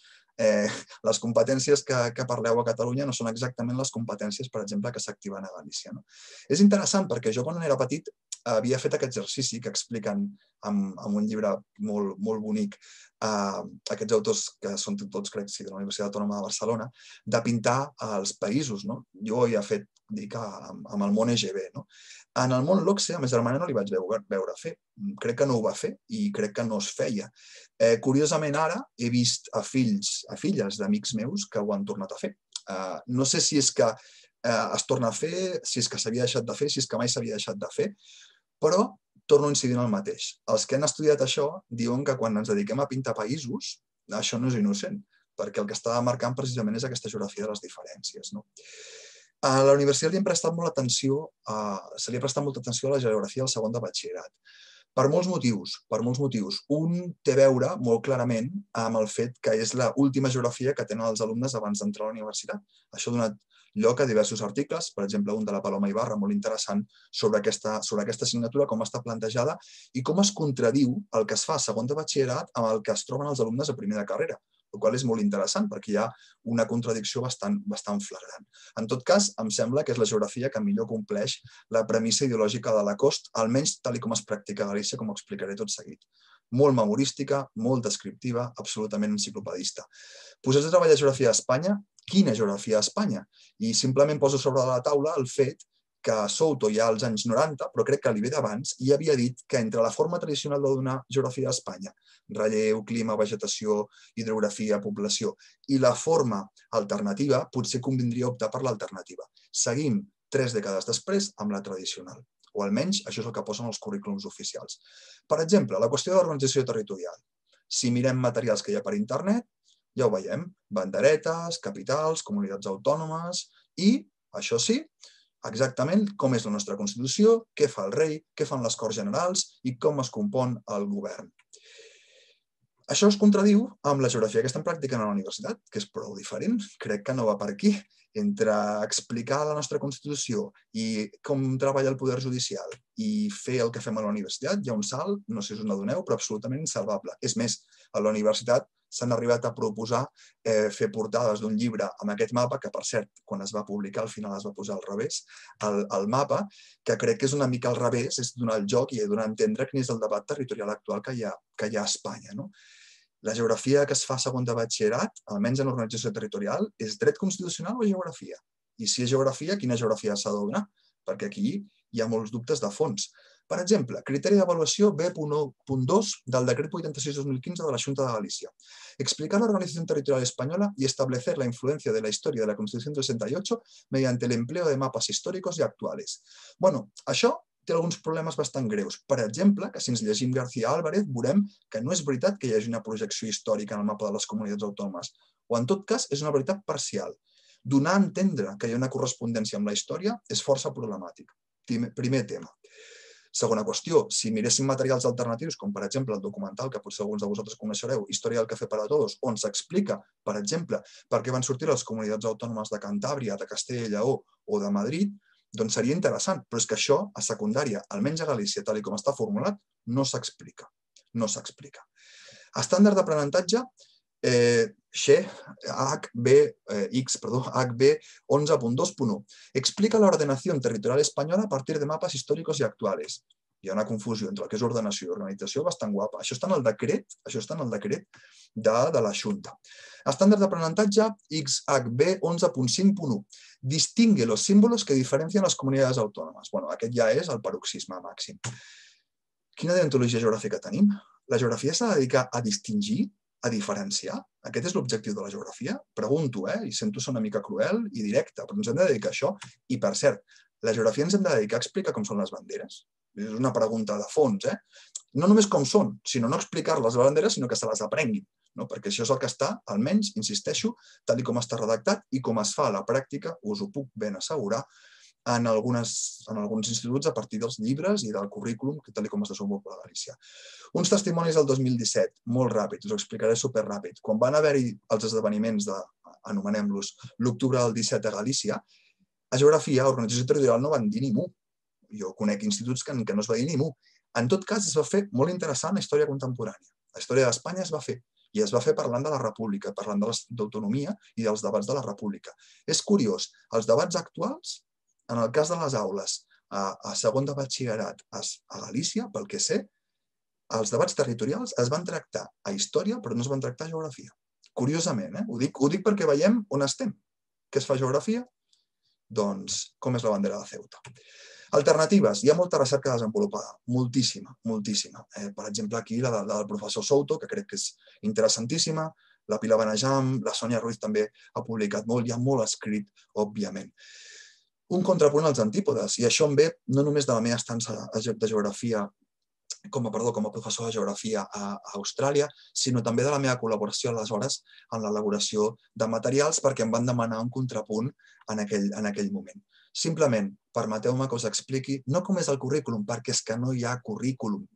les competències que parleu a Catalunya no són exactament les competències, per exemple, que s'activen a Galícia. És interessant perquè jo, quan era petit, havia fet aquest exercici que expliquen en un llibre molt bonic aquests autors que són tots, crec, de la Universitat Autònoma de Barcelona, de pintar els països. Jo ja he fet, dic, amb el món EGB. En el món LOCSE, a ma germana no li vaig veure fer. Crec que no ho va fer i crec que no es feia. Curiosament, ara he vist a filles d'amics meus que ho han tornat a fer. No sé si és que es torna a fer, si és que s'havia deixat de fer, si és que mai s'havia deixat de fer, però torno a incidir en el mateix. Els que han estudiat això diuen que quan ens dediquem a pintar països, això no és innocent, perquè el que està marcant precisament és aquesta geografia de les diferències. A la universitat li hem prestat molta atenció, se li ha prestat molta atenció a la geografia del segon de batxillerat. Per molts motius. Un té a veure molt clarament amb el fet que és l'última geografia que tenen els alumnes abans d'entrar a la universitat. Això ha donat lloc a diversos articles, per exemple, un de la Paloma Ibarra, molt interessant, sobre aquesta assignatura, com està plantejada i com es contradiu el que es fa a segon de batxillerat amb el que es troben els alumnes a primer de carrera, el qual és molt interessant perquè hi ha una contradicció bastant flagrant. En tot cas, em sembla que és la geografia que millor compleix la premissa ideològica de Lacoste, almenys tal com es practica a Galícia, com ho explicaré tot seguit. Molt memorística, molt descriptiva, absolutament enciclopedista. Posats a treballar geografia a Espanya, quina geografia a Espanya? I simplement poso sobre la taula el fet que Souto ja als anys 90, però crec que a l'IBE d'abans, ja havia dit que entre la forma tradicional de donar geografia a Espanya, relleu, clima, vegetació, hidrografia, població, i la forma alternativa, potser convindria optar per l'alternativa. Seguim 3 dècades després amb la tradicional, o almenys això és el que posen els currículums oficials. Per exemple, la qüestió de l'organització territorial. Si mirem materials que hi ha per internet, ja ho veiem, banderetes, capitals, comunitats autònomes i, això sí, exactament com és la nostra Constitució, què fa el rei, què fan les Corts Generals i com es compon el govern. Això es contradiu amb la geografia que estem practicant a la universitat, que és prou diferent, crec que no va per aquí. Entre explicar la nostra Constitució i com treballa el poder judicial i fer el que fem a la universitat, hi ha un salt, no sé si us n'adoneu, però absolutament insalvable. És més, a la universitat s'han arribat a proposar fer portades d'un llibre amb aquest mapa, que per cert, quan es va publicar al final es va posar al revés, el mapa, que crec que és una mica al revés, és donar el joc i donar a entendre quin és el debat territorial actual que hi ha a Espanya. La geografia que es fa a segon de batxillerat, almenys en organització territorial, és dret constitucional o geografia? I si és geografia, quina geografia s'ha de donar? Perquè aquí hi ha molts dubtes de fons. Per exemple, criteri d'avaluació B.1.2 del decret 86/2015 de la Xunta de Galícia. Explicar la organización territorial española y establecer la influencia de la historia de la Constitución del 68 mediante el empleo de mapas históricos y actuales. Bueno, això té alguns problemes bastant greus. Per exemple, que si ens llegim García Álvarez, veurem que no és veritat que hi hagi una projecció històrica en el mapa de les comunitats autònomes, o en tot cas és una veritat parcial. Donar a entendre que hi ha una correspondència amb la història és força problemàtic. Primer tema. Segona qüestió, si miréssim materials alternatius, com per exemple el documental que potser alguns de vosaltres coneixereu, Història del cafè para todos, on s'explica, per exemple, per què van sortir les comunitats autònomes de Cantàbria, de Castella i Lleó o de Madrid, doncs seria interessant, però és que això, a secundària, almenys a Galícia, tal com està formulat, no s'explica. No s'explica. Estàndard d'aprenentatge, HB 11.2.1. Explica la ordenación territorial española a partir de mapas históricos y actuales. Hi ha una confusió entre el que és ordenació i organització bastant guapa. Això està en el decret, de la Xunta. Estàndard d'aprenentatge XHB 11.5.1. Distingue los símbolos que diferencien les comunitats autònomes. Bueno, aquest ja és el paroxisme màxim. Quina deontologia geogràfica tenim? La geografia s'ha de dedicar a distingir, a diferenciar? Aquest és l'objectiu de la geografia? Pregunto, i sento ser una mica cruel i directe, però ens hem de dedicar a això. I, per cert, la geografia ens hem de dedicar a explicar com són les banderes. És una pregunta de fons, No només com són, sinó no explicar-les les banderes, sinó que se les aprenguin, perquè això és el que està, almenys, insisteixo, tal com està redactat i com es fa a la pràctica, us ho puc ben assegurar, en alguns instituts a partir dels llibres i del currículum, tal com es desenvolupa a Galícia. Uns testimonis del 2017, molt ràpids, us ho explicaré superràpid. Quan van haver-hi els esdeveniments anomenem-los l'octubre del 17 a Galícia, a geografia, a organització territorial, no van dir ni mu. Jo conec instituts que no es va dir ni mu. En tot cas, es va fer molt interessant la història contemporània. La història d'Espanya es va fer, i es va fer parlant de la República, parlant d'autonomia i dels debats de la República. És curiós, els debats actuals, en el cas de les aules, a segon de batxillerat a Galícia, pel que sé, els debats territorials es van tractar a història, però no es van tractar a geografia. Curiosament, ho dic perquè veiem on estem. Què es fa a geografia? Doncs com és la bandera de Ceuta. Alternatives. Hi ha molta recerca desenvolupada, moltíssima, moltíssima. Per exemple, aquí la del professor Souto, que crec que és interessantíssima, la Pilar Benejam, la Sònia Ruiz també ha publicat molt, hi ha molt escrit, òbviament. Un contrapunt als antípodes, i això em ve no només de la meva estança de geografia, com a professor de geografia a Austràlia, sinó també de la meva col·laboració aleshores en l'elaboració de materials perquè em van demanar un contrapunt en aquell moment. Simplement, permeteu-me que us expliqui no com és el currículum, perquè és que no hi ha currículum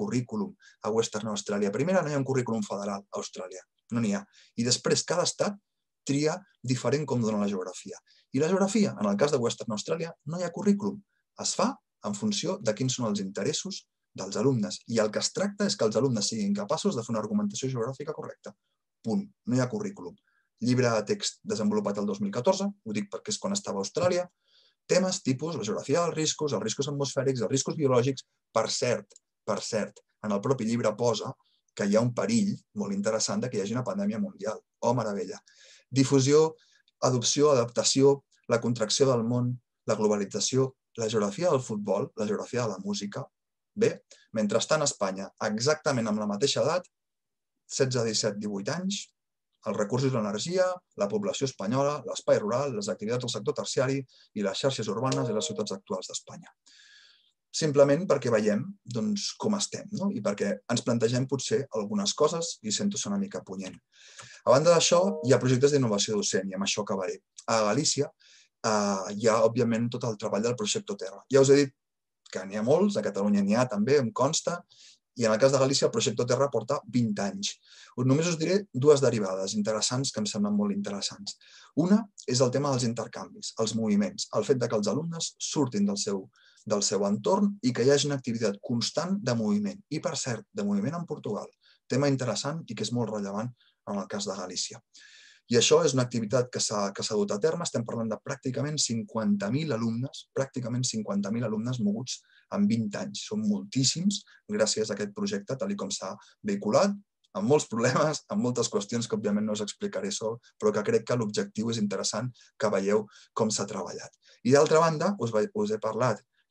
a Western Australia. Primer, no hi ha un currículum federal a Austràlia, no n'hi ha. I després, cada estat tria diferent com dona la geografia. I la geografia, en el cas de Western Australia, no hi ha currículum. Es fa en funció de quins són els interessos dels alumnes. I el que es tracta és que els alumnes siguin capaços de fer una argumentació geogràfica correcta. Punt. No hi ha currículum. Llibre de text desenvolupat el 2014, ho dic perquè és quan estava a Austràlia. Temes tipus la geografia dels riscos, els riscos atmosfèrics, els riscos biològics. Per cert, en el propi llibre posa que hi ha un perill molt interessant que hi hagi una pandèmia mundial. Oh, meravella. Difusió, adopció, adaptació, la contracció del món, la globalització, la geografia del futbol, la geografia de la música. Bé, mentrestant a Espanya, exactament amb la mateixa edat, 16, 17, 18 anys, els recursos de l'energia, la població espanyola, l'espai rural, les activitats del sector terciari i les xarxes urbanes i les ciutats actuals d'Espanya. Simplement perquè veiem com estem i perquè ens plantegem potser algunes coses i sento ser una mica punyent. A banda d'això, hi ha projectes d'innovació docent i amb això acabaré. A Galícia hi ha, òbviament, tot el treball del Projecte Terra. Ja us he dit que n'hi ha molts, a Catalunya n'hi ha també, em consta, i en el cas de Galícia el Projecte Terra porta 20 anys. Només us diré dues derivades interessants que em semblen molt interessants. Una és el tema dels intercanvis, els moviments, el fet que els alumnes surtin del seu entorn i que hi hagi una activitat constant de moviment. I, per cert, de moviment en Portugal. Tema interessant i que és molt rellevant en el cas de Galícia. I això és una activitat que s'ha dut a terme. Estem parlant de pràcticament 50.000 alumnes moguts en 20 anys. Són moltíssims gràcies a aquest projecte, tal com s'ha vehiculat, amb molts problemes, amb moltes qüestions que òbviament no us explicaré sol, però que crec que l'objectiu és interessant que veieu com s'ha treballat. I d'altra banda, us he parlat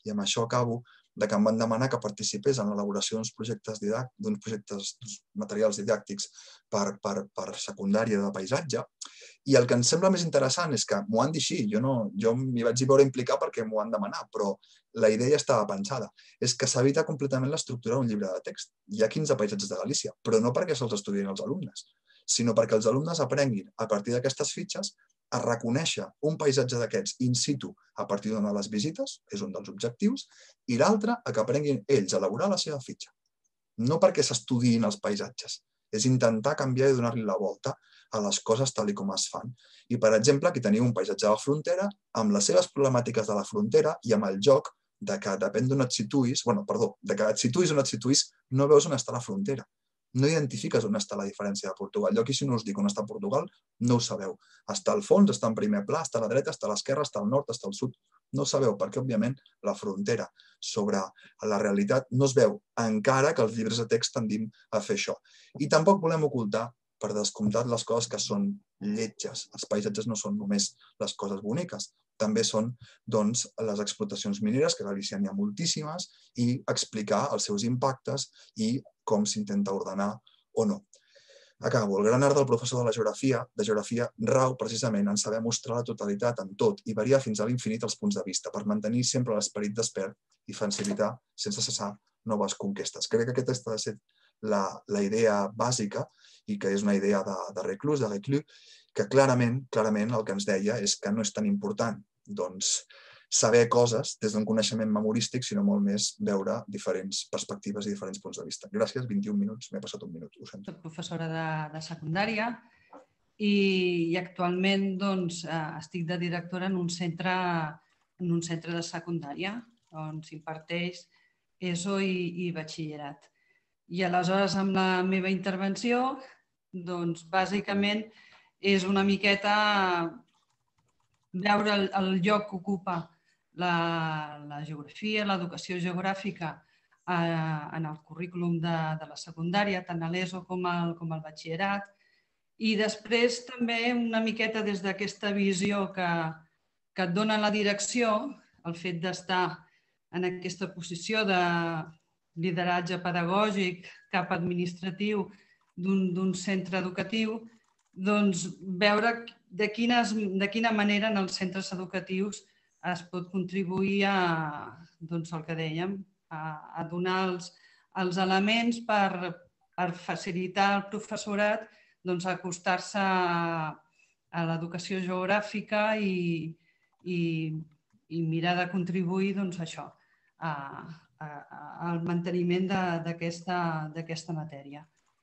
i amb això acabo, que em van demanar que participés en l'elaboració d'uns projectes materials didàctics per secundària de paisatge. I el que em sembla més interessant és que m'ho han dit així, jo m'hi vaig veure implicar perquè m'ho han demanat, però la idea ja estava pensada. És que s'evita completament l'estructura d'un llibre de text. Hi ha 15 paisatges de Galícia, però no perquè se'ls estudien els alumnes, sinó perquè els alumnes aprenguin a partir d'aquestes fitxes a reconèixer un paisatge d'aquests in situ a partir d'una de les visites, és un dels objectius, i l'altre, que aprenguin ells a elaborar la seva fitxa. No perquè s'estudiïn els paisatges, és intentar canviar i donar-li la volta a les coses tal com es fan. I, per exemple, aquí teniu un paisatge de la frontera amb les seves problemàtiques de la frontera i amb el joc que depèn d'on et situïs, de que et situïs on et situïs, no veus on està la frontera. No identifiques on està la diferència de Portugal. Jo aquí, si no us dic on està Portugal, no ho sabeu. Està al fons, està en primer pla, està a la dreta, està a l'esquerra, està al nord, està al sud. No ho sabeu, perquè, òbviament, la frontera sobre la realitat no es veu, encara que els llibres de text tendim a fer això. I tampoc volem ocultar, per descomptat, les coses que són lletges. Els paisatges no són només les coses boniques, també són les explotacions mineres, que a Galícia n'hi ha moltíssimes, i explicar els seus impactes i com s'intenta ordenar o no. Acabo. El gran art del professor de geografia rau precisament en saber mostrar la totalitat en tot i variar fins a l'infinit els punts de vista per mantenir sempre l'esperit despert i facilitar, sense cessar, noves conquestes. Crec que aquesta ha de ser la idea bàsica i que és una idea de Reclus, que clarament el que ens deia és que no és tan important saber coses des d'un coneixement memorístic, sinó molt més veure diferents perspectives i diferents punts de vista. Gràcies, 21 minuts, m'he passat un minut, ho sento. Soc professora de secundària i actualment estic de directora en un centre de secundària on s'imparteix ESO i batxillerat. I aleshores, amb la meva intervenció, bàsicament és una miqueta veure el lloc que ocupa la geografia, l'educació geogràfica en el currículum de la secundària, tant a l'ESO com al batxillerat. I després també una miqueta des d'aquesta visió que et dona la direcció, el fet d'estar en aquesta posició de lideratge pedagògic cap administratiu d'un centre educatiu, veure de quina manera en els centres educatius es pot contribuir al que dèiem, a donar els elements per facilitar al professorat acostar-se a l'educació geogràfica i mirar de contribuir al manteniment d'aquesta matèria.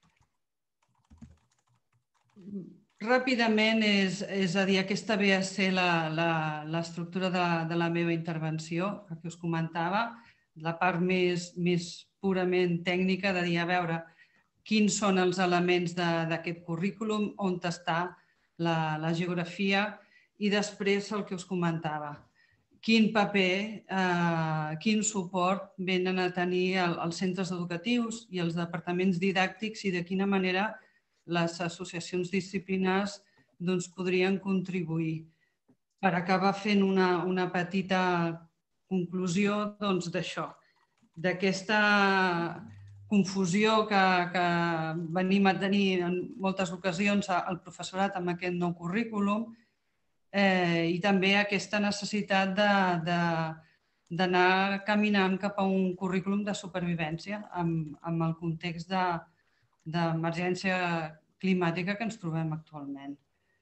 Ràpidament, és a dir, aquesta ve a ser l'estructura de la meva intervenció, que us comentava, la part més purament tècnica de dir, a veure, quins són els elements d'aquest currículum, on està la geografia i després el que us comentava. Quin paper, quin suport venen a tenir els centres educatius i els departaments didàctics i de quina manera les associacions disciplinars podrien contribuir. Per acabar fent una petita conclusió d'això, d'aquesta confusió que venim a tenir en moltes ocasions al professorat amb aquest nou currículum i també aquesta necessitat d'anar caminant cap a un currículum de supervivència amb el context d'emergència climàtica que ens trobem actualment.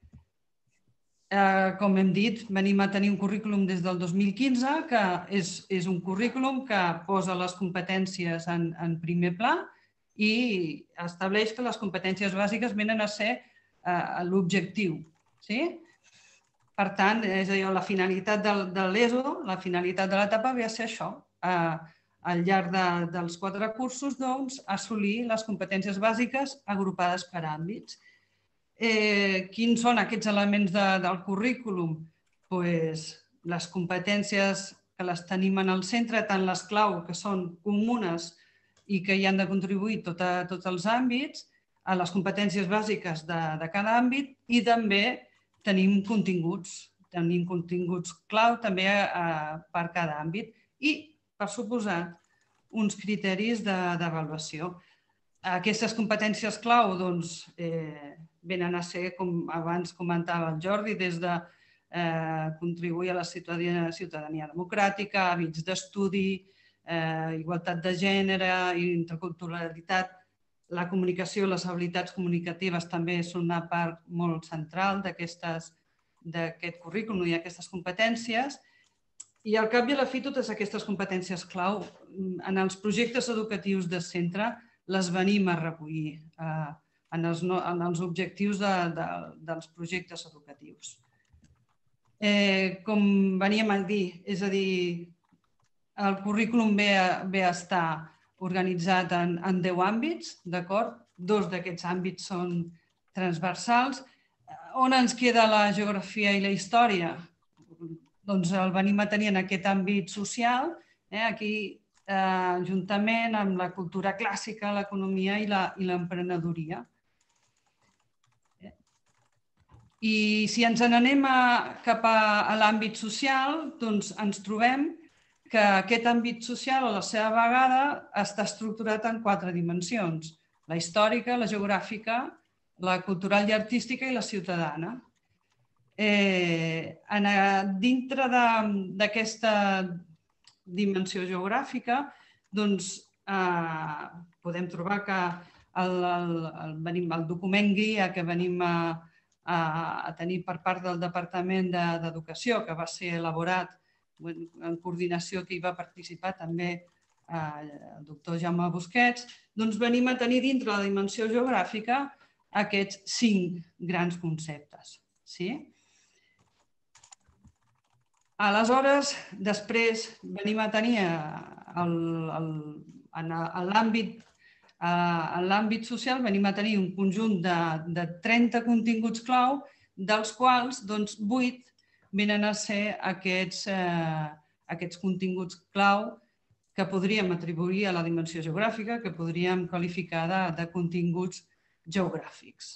Com hem dit, venim a tenir un currículum des del 2015, que és un currículum que posa les competències en primer pla i estableix que les competències bàsiques venen a ser l'objectiu. Per tant, és a dir, la finalitat de l'ESO, la finalitat de l'etapa ve a ser això, al llarg dels 4 cursos, assolir les competències bàsiques agrupades per àmbits. Quins són aquests elements del currículum? Les competències que les tenim en el centre, tant les clau, que són comunes i que hi han de contribuir tots els àmbits, a les competències bàsiques de cada àmbit i també tenim continguts clau també per cada àmbit. I per suposat, uns criteris d'avaluació. Aquestes competències clau venen a ser, com abans comentava el Jordi, des de contribuir a la ciutadania democràtica, hàbits d'estudi, igualtat de gènere, interculturalitat. La comunicació i les habilitats comunicatives també són una part molt central d'aquest currículum i aquestes competències. I al cap i a la fi, totes aquestes competències clau en els projectes educatius de centre les venim a recollir en els objectius dels projectes educatius. Com veníem a dir, és a dir, el currículum ve a estar organitzat en 10 àmbits, d'acord? 2 d'aquests àmbits són transversals. On ens queda la geografia i la història? Doncs el venim a tenir en aquest àmbit social, aquí juntament amb la cultura clàssica, l'economia i l'emprenedoria. I si ens n'anem cap a l'àmbit social, doncs ens trobem que aquest àmbit social, a la seva vegada, està estructurat en 4 dimensions: la històrica, la geogràfica, la cultural i artística i la ciutadana. Dintre d'aquesta dimensió geogràfica, podem trobar que el document guia que venim a tenir per part del Departament d'Educació, que va ser elaborat en coordinació, que hi va participar també el doctor Jaume Busquets, doncs venim a tenir dintre la dimensió geogràfica aquests 5 grans conceptes. Aleshores, després venim a tenir en l'àmbit social venim a tenir un conjunt de 30 continguts clau, dels quals 8 venen a ser aquests continguts clau que podríem atribuir a la dimensió geogràfica, que podríem qualificar de continguts geogràfics.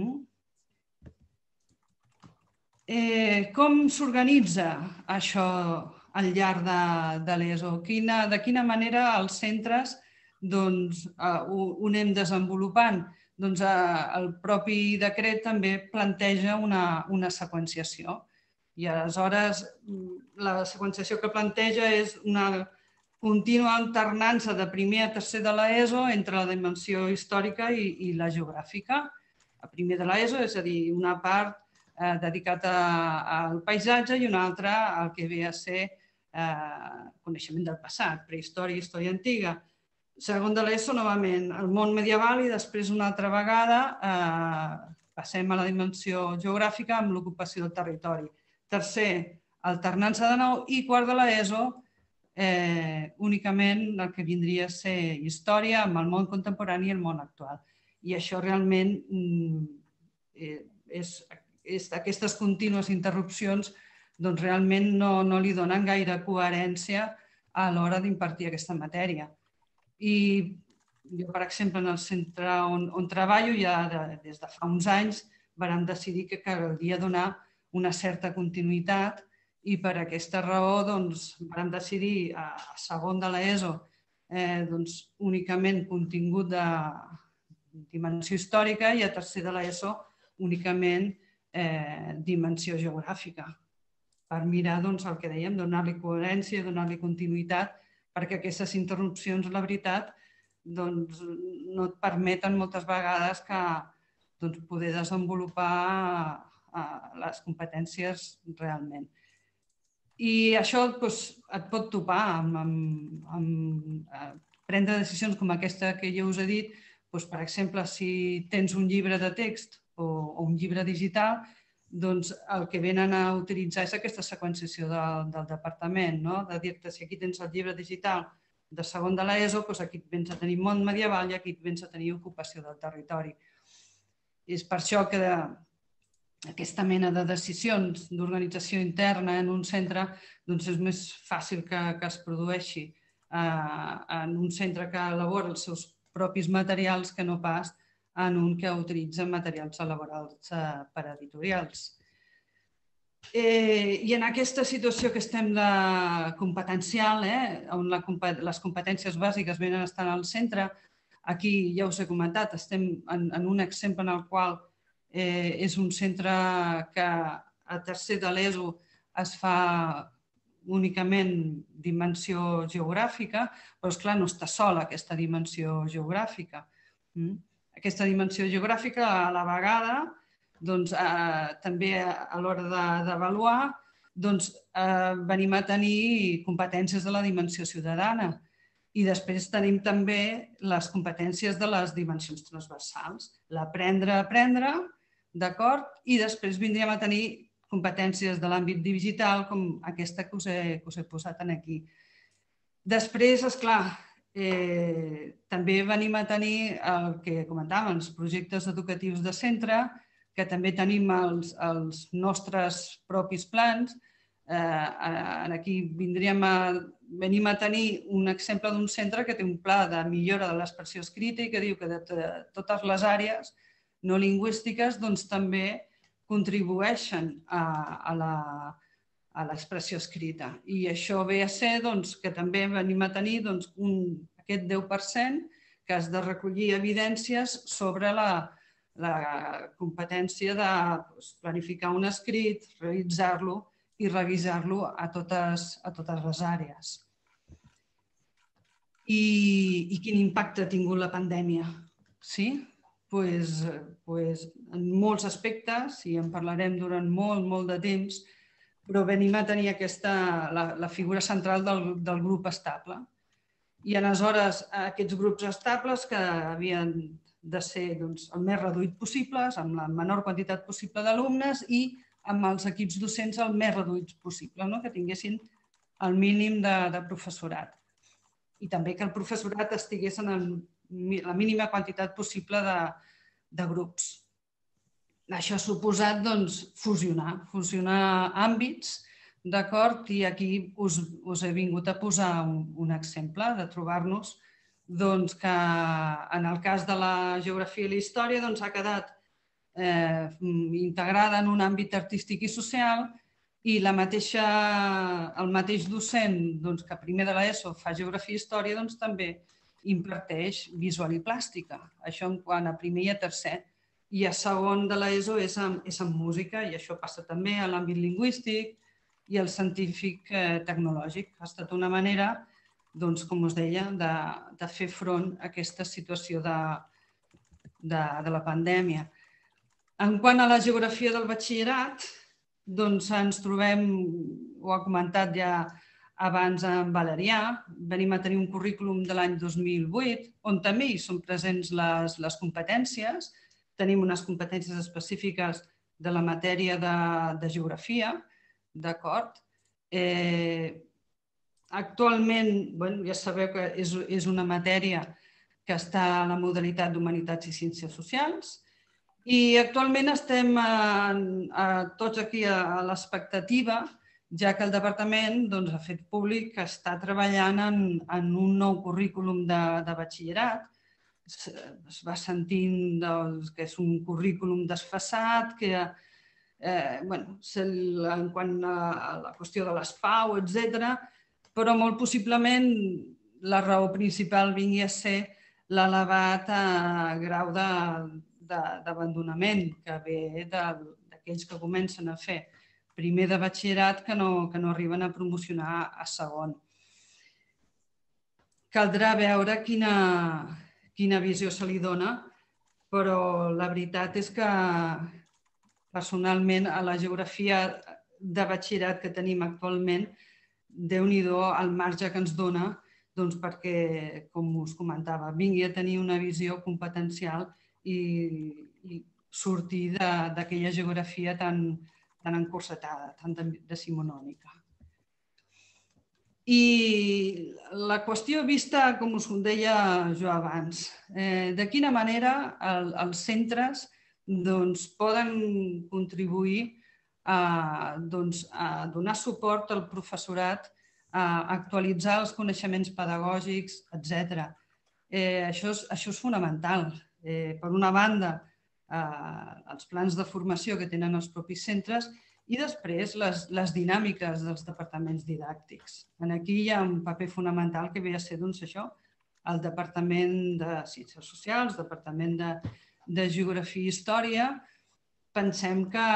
Com s'organitza això al llarg de l'ESO? De quina manera els centres ho anem desenvolupant? Doncs el propi decret també planteja una seqüenciació. I aleshores la seqüenciació que planteja és una contínua alternança de primer a tercer de l'ESO entre la dimensió històrica i la geogràfica. A primer de l'ESO, és a dir, una part dedicat al paisatge i una altra al que ve a ser coneixement del passat, prehistòria i història antiga. Segon de l'ESO, novament, el món medieval i després una altra vegada passem a la dimensió geogràfica amb l'ocupació del territori. Tercer, alternança de nou, i quart de l'ESO, únicament el que vindria a ser història amb el món contemporani i el món actual. I això realment aquestes contínues interrupcions realment no li donen gaire coherència a l'hora d'impartir aquesta matèria. I jo, per exemple, en el centre on treballo, ja des de fa uns anys, vam decidir que calia donar una certa continuïtat i per aquesta raó vam decidir a segon de l'ESO únicament contingut de dimensió històrica i a tercer de l'ESO únicament dimensió geogràfica, per mirar el que dèiem, donar-li coherència, donar-li continuïtat, perquè aquestes interrupcions, la veritat, no et permeten moltes vegades poder desenvolupar les competències realment. I això et pot topar amb prendre decisions com aquesta que jo us he dit. Per exemple, si tens un llibre de text o un llibre digital, doncs el que venen a utilitzar és aquesta seqüenciació del departament, de dir-te si aquí tens el llibre digital de segon de l'ESO, aquí et vens a tenir món medieval i aquí et vens a tenir ocupació del territori. És per això que aquesta mena de decisions d'organització interna en un centre és més fàcil que es produeixi en un centre que elabora els seus propis materials que no pas en un que utilitza materials elaborats per editorials. I en aquesta situació que estem de competencial, on les competències bàsiques venen a estar al centre, aquí ja us he comentat, estem en un exemple en el qual és un centre que a tercer de l'ESO es fa únicament dimensió geogràfica, però esclar, no està sola aquesta dimensió geogràfica. Aquesta dimensió geogràfica a la vegada també a l'hora d'avaluar venim a tenir competències de la dimensió ciutadana i després tenim també les competències de les dimensions transversals, l'aprendre a aprendre, d'acord? I després vindríem a tenir competències de l'àmbit digital com aquesta que us he posat aquí. Després, esclar, també venim a tenir el que comentàvem, els projectes educatius de centre, que també tenim els nostres propis plans. Aquí venim a tenir un exemple d'un centre que té un pla de millora de l'expressió escrita i que diu que de totes les àrees no lingüístiques també contribueixen a l'expressió escrita. I això ve a ser que també venim a tenir aquest 10% que has de recollir evidències sobre la competència de planificar un escrit, realitzar-lo i revisar-lo a totes les àrees. I quin impacte ha tingut la pandèmia? Sí? Doncs en molts aspectes, i en parlarem durant molt de temps, però venim a tenir la figura central del grup estable. I aleshores aquests grups estables que havien de ser el més reduït possible, amb la menor quantitat possible d'alumnes i amb els equips docents el més reduïts possible, que tinguessin el mínim de professorat. I també que el professorat estigués en la mínima quantitat possible de grups. Això ha suposat fusionar àmbits, d'acord? I aquí us he vingut a posar un exemple de trobar-nos que en el cas de la geografia i la història ha quedat integrada en un àmbit artístic i social i el mateix docent que primer de l'ESO fa geografia i història també imparteix visual i plàstica. Això en quant a primer i a tercer. I a segon de l'ESO és en música i això passa també a l'àmbit lingüístic i al científic tecnològic. Ha estat una manera, com us deia, de fer front a aquesta situació de la pandèmia. En quant a la geografia del batxillerat, ens trobem, ho ha comentat ja abans en Valerià, venim a tenir un currículum de l'any 2008, on també hi són presents les competències. Tenim unes competències específiques de la matèria de geografia, d'acord? Actualment, ja sabeu que és una matèria que està a la modalitat d'Humanitats i Ciències Socials i actualment estem tots aquí a l'expectativa, ja que el departament ha fet públic que està treballant en un nou currículum de batxillerat. Es va sentint que és un currículum desfasat, que en quant a la qüestió de les PAU, etc., però molt possiblement la raó principal vingui a ser l'elevat grau d'abandonament que ve d'aquells que comencen a fer primer de batxillerat que no arriben a promocionar a segon. Caldrà veure quina visió se li dona, però la veritat és que personalment a la geografia de batxillerat que tenim actualment Déu-n'hi-do el marge que ens dona perquè, com us comentava, vingui a tenir una visió competencial i sortir d'aquella geografia tan encursetada, tan decimonònica. I la qüestió vista, com us deia jo abans, de quina manera els centres poden contribuir a donar suport al professorat, a actualitzar els coneixements pedagògics, etc. Això és fonamental. Per una banda, els plans de formació que tenen els propis centres I després les dinàmiques dels departaments didàctics. Aquí hi ha un paper fonamental que ve a ser això, el Departament de Ciències Socials, el Departament de Geografia i Història. Pensem que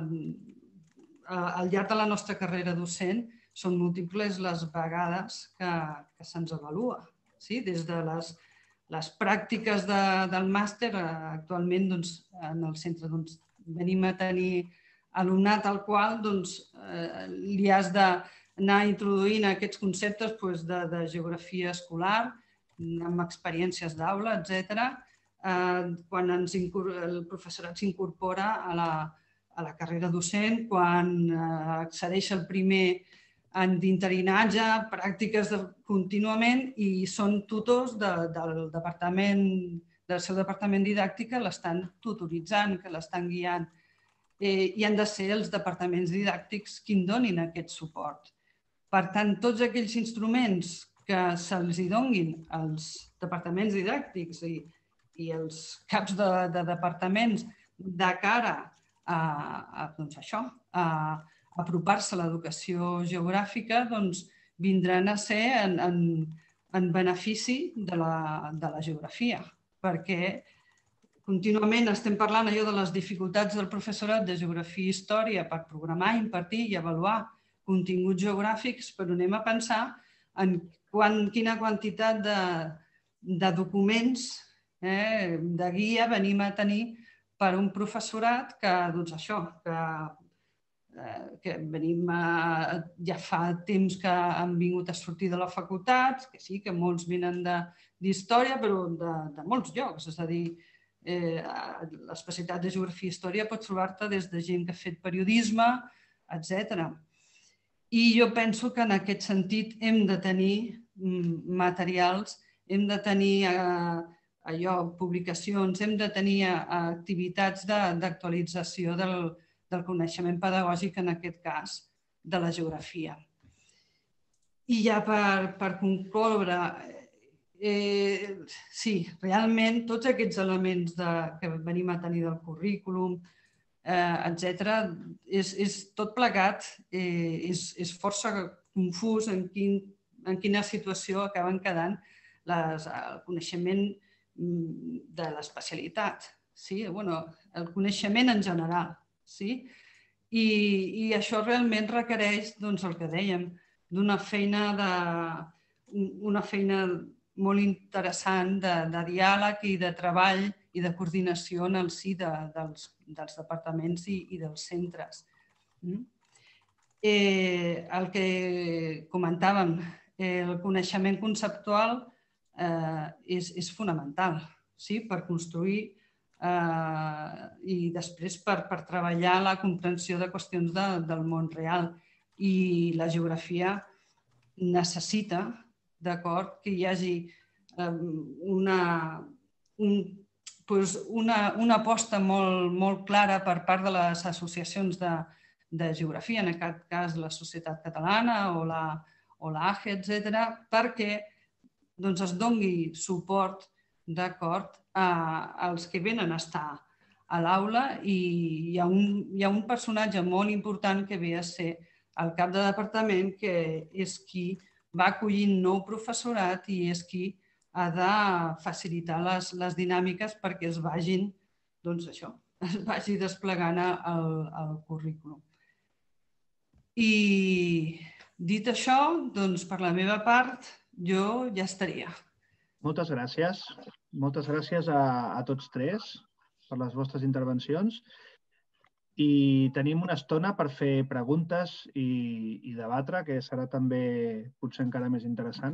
al llarg de la nostra carrera docent són múltiples les vegades que se'ns avalua. Des de les pràctiques del màster, actualment en el centre venim a tenir alumnat al qual li has d'anar introduint aquests conceptes de geografia escolar, amb experiències d'aula, etc. Quan el professorat s'incorpora a la carrera docent, quan accedeix al primer any d'interinatge, pràctiques contínuament, i són tutors del seu departament didàctic que l'estan tutoritzant, que l'estan guiant. I han de ser els departaments didàctics qui en donin aquest suport. Per tant, tots aquells instruments que se'ls donguin als departaments didàctics i els caps de departaments de cara a apropar-se a l'educació geogràfica, vindran a ser en benefici de la geografia, perquè contínuament estem parlant de les dificultats del professorat de geografia i història per programar, impartir i avaluar continguts geogràfics, però anem a pensar en quina quantitat de documents, de guia, venim a tenir per un professorat que venim ja fa temps que han vingut a sortir de la facultat, que sí, que molts venen d'història, però de molts llocs, és a dir, l'especialitat de geografia i història pot trobar-te des de gent que ha fet periodisme, etc. I jo penso que en aquest sentit hem de tenir materials, hem de tenir publicacions, hem de tenir activitats d'actualització del coneixement pedagògic, en aquest cas, de la geografia. I ja per concloure, sí, realment tots aquests elements que venim a tenir del currículum, etc., és tot plegat, és força confús en quina situació acaben quedant el coneixement de l'especialitat, el coneixement en general. I això realment requereix el que dèiem, d'una feina molt interessant de diàleg i de treball i de coordinació en el si dels departaments i dels centres. El que comentàvem, el coneixement conceptual és fonamental per construir i després per treballar la comprensió de qüestions del món real. I la geografia necessita que hi hagi una aposta molt clara per part de les associacions de geografia, en aquest cas la Societat Catalana o l'AGE, etc., perquè es doni suport als que venen a estar a l'aula. I hi ha un personatge molt important que ve a ser el cap de departament, que és qui va acollint nou professorat i és qui ha de facilitar les dinàmiques perquè es vagi desplegant el currículum. I dit això, per la meva part, jo ja estaria. Moltes gràcies. Moltes gràcies a tots tres per les vostres intervencions. I tenim una estona per fer preguntes i debatre, que serà també potser encara més interessant.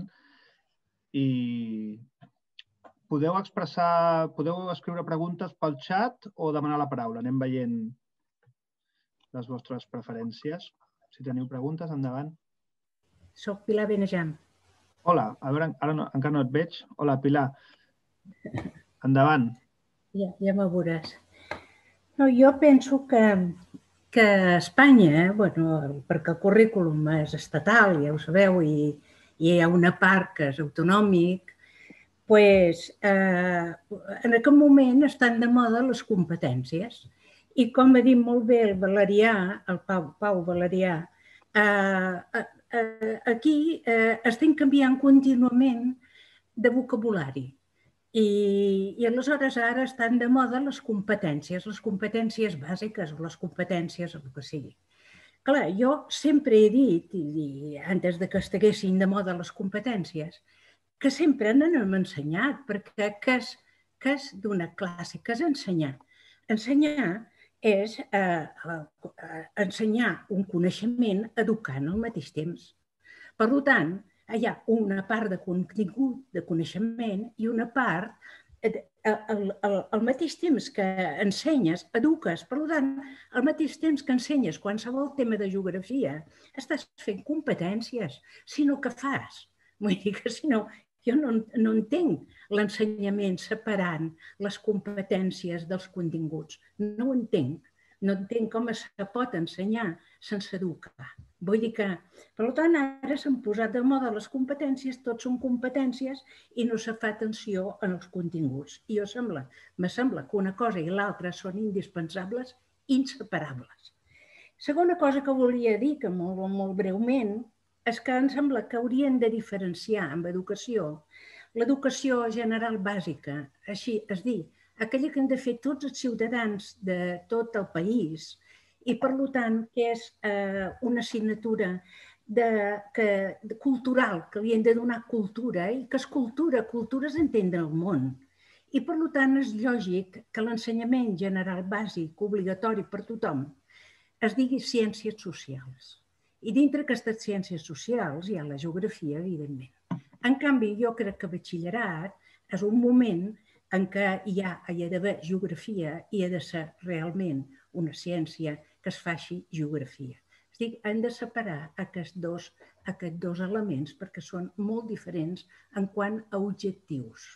I podeu escriure preguntes pel xat o demanar la paraula. Anem veient les vostres preferències. Si teniu preguntes, endavant. Soc Pilar Benejam. Hola, a veure, ara encara no et veig. Hola, Pilar. Endavant. Ja m'ho veuràs. No, jo penso que a Espanya, perquè el currículum és estatal, ja ho sabeu, i hi ha una part que és autonòmic, en aquest moment estan de moda les competències I com ha dit molt bé el Valerià, el Pau Valerià, aquí estem canviant contínuament de vocabulari. I aleshores ara estan de moda les competències bàsiques o les competències, el que sigui. Clar, jo sempre he dit, i antes de que estiguessin de moda les competències, que sempre n'hem ensenyat, perquè què és d'una classe? Què és ensenyar? Ensenyar és ensenyar un coneixement educant al mateix temps. Per tant, hi ha una part de contingut, de coneixement, i una part, al mateix temps que ensenyes, eduques. Per tant, al mateix temps que ensenyes qualsevol tema de geografia, estàs fent competències, sinó que fas. Vull dir que si no, jo no entenc l'ensenyament separant les competències dels continguts. No ho entenc. No entenc com es pot ensenyar sense educar. Vull dir que, per tant, ara s'han posat de moda les competències, tots són competències i no se fa atenció en els continguts. I me sembla que una cosa i l'altra són indispensables, inseparables. Segona cosa que volia dir, que molt breument, és que em sembla que haurien de diferenciar amb educació l'educació general bàsica, així es dir, aquella que han de fer tots els ciutadans de tot el país i, per tant, que és una assignatura cultural, que li hem de donar cultura i que és cultura és entendre el món. I, per tant, és lògic que l'ensenyament general bàsic, obligatori per tothom, es digui ciències socials. I dintre d'aquestes ciències socials hi ha la geografia, evidentment. En canvi, jo crec que batxillerat és un moment en què hi ha d'haver geografia i ha de ser realment una ciència que es faci geografia. És a dir, hem de separar aquests dos elements perquè són molt diferents en quant a objectius.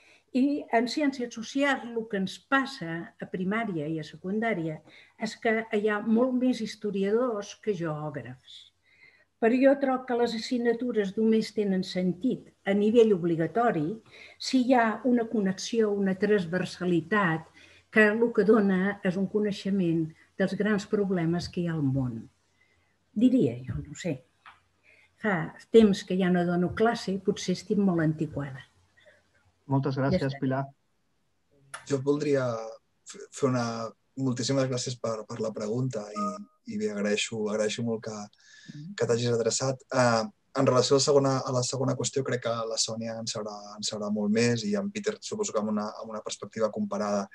I en ciències socials el que ens passa a primària i a secundària és que hi ha molt més historiadors que geògrafs. Però jo trobo que les assignatures només tenen sentit a nivell obligatori si hi ha una connexió, una transversalitat, que el que dona és un coneixement dels grans problemes que hi ha al món. Diria jo, no sé. Fa temps que ja no dono classe i potser estic molt antiquada. Moltes gràcies, Pilar. Jo voldria fer moltíssimes gràcies per la pregunta i bé, agraeixo molt que t'hagis adreçat. En relació a la segona qüestió, crec que la Sònia en sabrà molt més i en Peter suposo que amb una perspectiva comparada.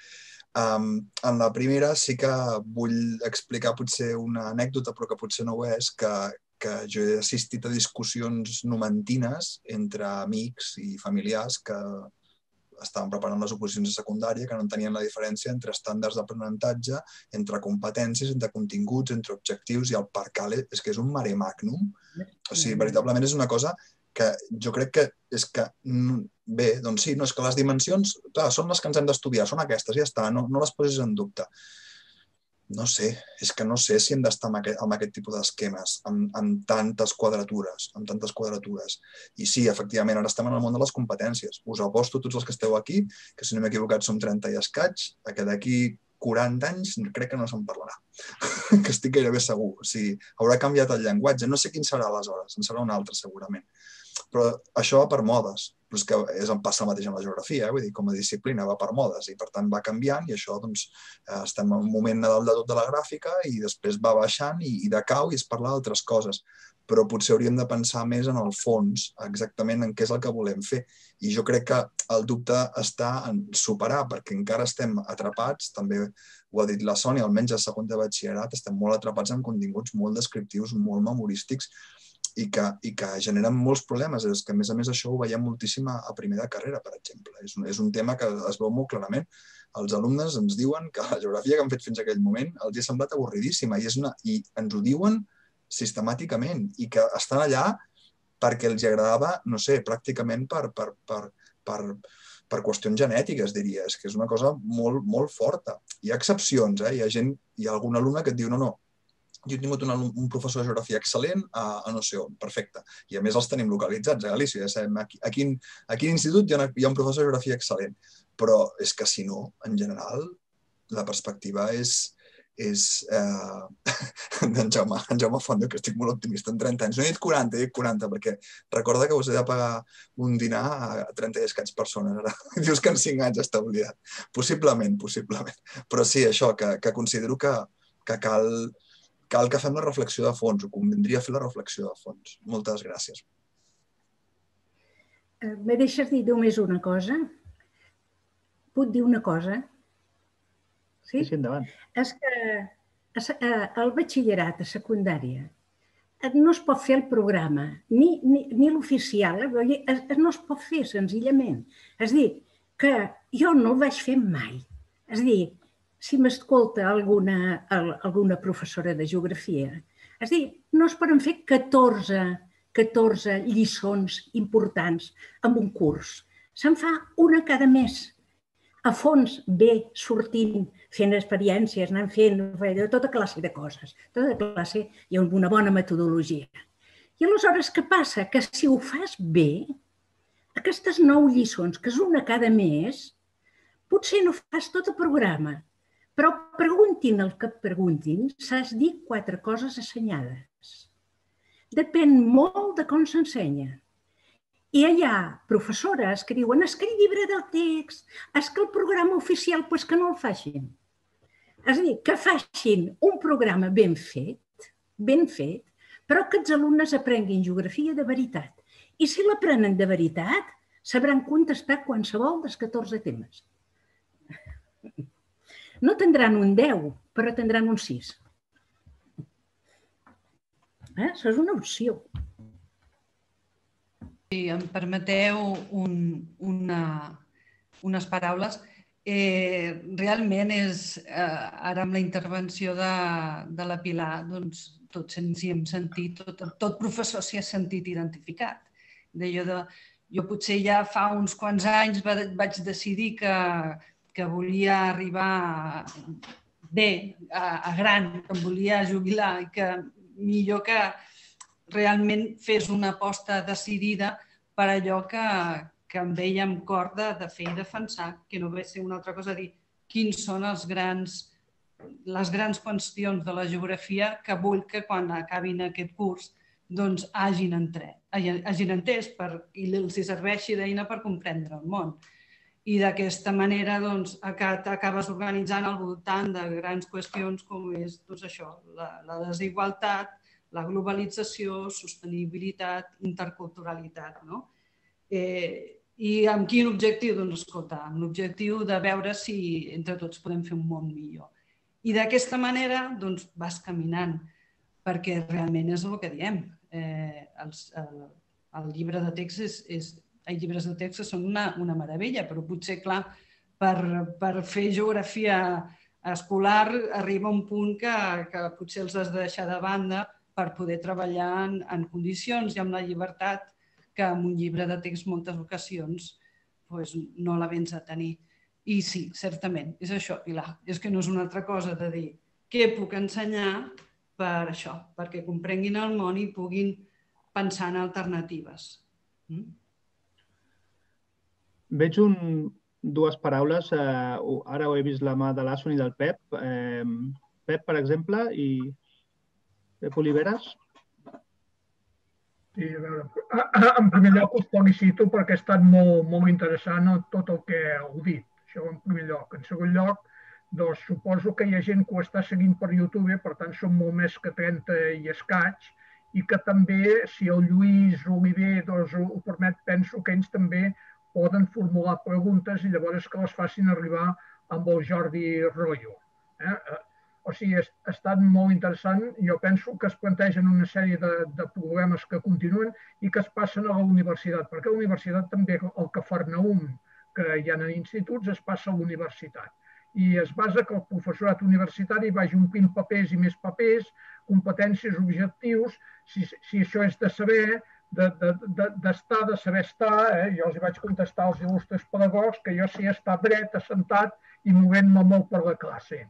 En la primera sí que vull explicar potser una anècdota, però que potser no ho és, que jo he assistit a discussions numantines entre amics i familiars que estaven preparant les oposicions de secundària, que no entenien la diferència entre estàndards d'aprenentatge, entre competències, entre continguts, entre objectius, i el Parcale és que és un mare magnum. O sigui, veritablement és una cosa que jo crec que és que, bé, doncs sí, no és que les dimensions, clar, són les que ens hem d'estudiar, són aquestes, ja està, no les posis en dubte. No sé, és que no sé si hem d'estar amb aquest tipus d'esquemes, amb tantes quadratures. I sí, efectivament, ara estem en el món de les competències. Us aposto tots els que esteu aquí, que si no m'he equivocat som 30 i escaig, que d'aquí 40 anys crec que no se'n parlarà, que estic gairebé segur. O sigui, haurà canviat el llenguatge. No sé quin serà aleshores, en serà un altre segurament. Però això va per modes. Però és que passa el mateix amb la geografia, vull dir, com a disciplina va per modes i per tant va canviant i això doncs estem en un moment de dalt de tot de la gràfica i després va baixant i decau i es parla d'altres coses. Però potser hauríem de pensar més en el fons, exactament en què és el que volem fer. I jo crec que el dubte està en superar, perquè encara estem atrapats, també ho ha dit la Sònia, almenys a segon de batxillerat, estem molt atrapats en continguts molt descriptius, molt memorístics, i que generen molts problemes. És que, a més això ho veiem moltíssim a primer de carrera, per exemple. És un tema que es veu molt clarament. Els alumnes ens diuen que la geografia que han fet fins a aquell moment els ha semblat avorridíssima i ens ho diuen sistemàticament i que estan allà perquè els agradava, no sé, pràcticament per qüestions genètiques, diria. És que és una cosa molt, molt forta. Hi ha excepcions, hi ha algun alumne que et diu no, jo he tingut un professor de geografia excel·lent a no sé on, perfecte. I a més els tenim localitzats a Galícia, ja sabem a quin institut hi ha un professor de geografia excel·lent. Però és que si no, en general, la perspectiva és és d'en Jaume Font, que estic molt optimista, en 30 anys. No he dit 40, he dit 40, perquè recorda que us he de pagar un dinar a 30 i escaig persones. Ara dius que en 5 anys està oblidat. Possiblement. Però sí, això, que considero que cal que fem la reflexió de fons, o convindria fer la reflexió de fons. Moltes gràcies. Me deixes dir només una cosa? Puc dir una cosa? Sí, endavant. És que al batxillerat, a secundària, no es pot fer el programa, ni l'oficial, no es pot fer senzillament. És a dir, que jo no el vaig fer mai. És a dir, si m'escolta alguna professora de geografia, és a dir, no es poden fer 14 lliçons importants en un curs. Se'n fa una cada mes. A fons, bé, sortint, fent experiències, anant fent tota classe de coses. Tota classe i amb una bona metodologia. I aleshores què passa? Que si ho fas bé, aquestes 9 lliçons, que és una cada mes, potser no fas tot el programa, però preguntin el que preguntin, saps dir 4 coses assenyades. Depèn molt de com s'ensenya. I hi ha professores que diuen és que el llibre del text, és que el programa oficial, doncs que no el facin. És a dir, que facin un programa ben fet, però que els alumnes aprenguin geografia de veritat. I si l'aprenen de veritat, sabran contestar qualsevol dels 14 temes. No tindran un 10, però tindran un 6. Això és una opció. Si em permeteu unes paraules, realment és, ara amb la intervenció de la Pilar, doncs tots ens hi hem sentit, tot professor s'hi ha sentit identificat. Jo potser ja fa uns quants anys vaig decidir que volia arribar bé, a gran, que em volia jubilar i que millor que realment fes una aposta decidida per allò que em veia amb cor de fer i defensar, que no ve ser una altra cosa, dir quins són les grans qüestions de la geografia que vull que quan acabin aquest curs doncs hagin entès i els serveixi d'eina per comprendre el món. I d'aquesta manera acabes organitzant al voltant de grans qüestions com és això, la desigualtat, la globalització, sostenibilitat, interculturalitat. I amb quin objectiu? Doncs escolta, amb l'objectiu de veure si entre tots podem fer un món millor. I d'aquesta manera vas caminant, perquè realment és el que diem. El llibre de text els llibres de text són una meravella, però potser, clar, per fer geografia escolar arriba un punt que potser els has de deixar de banda per poder treballar en condicions i amb la llibertat que en un llibre de text moltes ocasions no la vens a tenir. I sí, certament, és això, Pilar. És que no és una altra cosa de dir què puc ensenyar per això, perquè comprenguin el món i puguin pensar en alternatives. Veig dues paraules. Ara ho he vist la mà de l'Asson i del Pep. Pep, per exemple, i Pep Oliveres. Sí, a veure, en primer lloc us felicito perquè ha estat molt interessant tot el que heu dit. Això en primer lloc. En segon lloc, doncs suposo que hi ha gent que ho està seguint per YouTube, per tant són molt més que 30 i escaig, i que també, si el Lluís Oliver ho permet, penso que ells també poden formular preguntes i llavors que les facin arribar amb el Jordi Royo. O sigui, ha estat molt interessant. Jo penso que es plantegen una sèrie de problemes que continuen i que es passen a la universitat, perquè a la universitat també el Cafarnaüm que hi ha en instituts es passa a la universitat. I es basa que el professorat universitari vagi omplint papers i més papers, competències, objectius, si això és de saber, d'estar, de saber estar. Jo els vaig contestar als il·lustres pedagogs que jo sí estar dret, assentat i movent-me molt per la classe.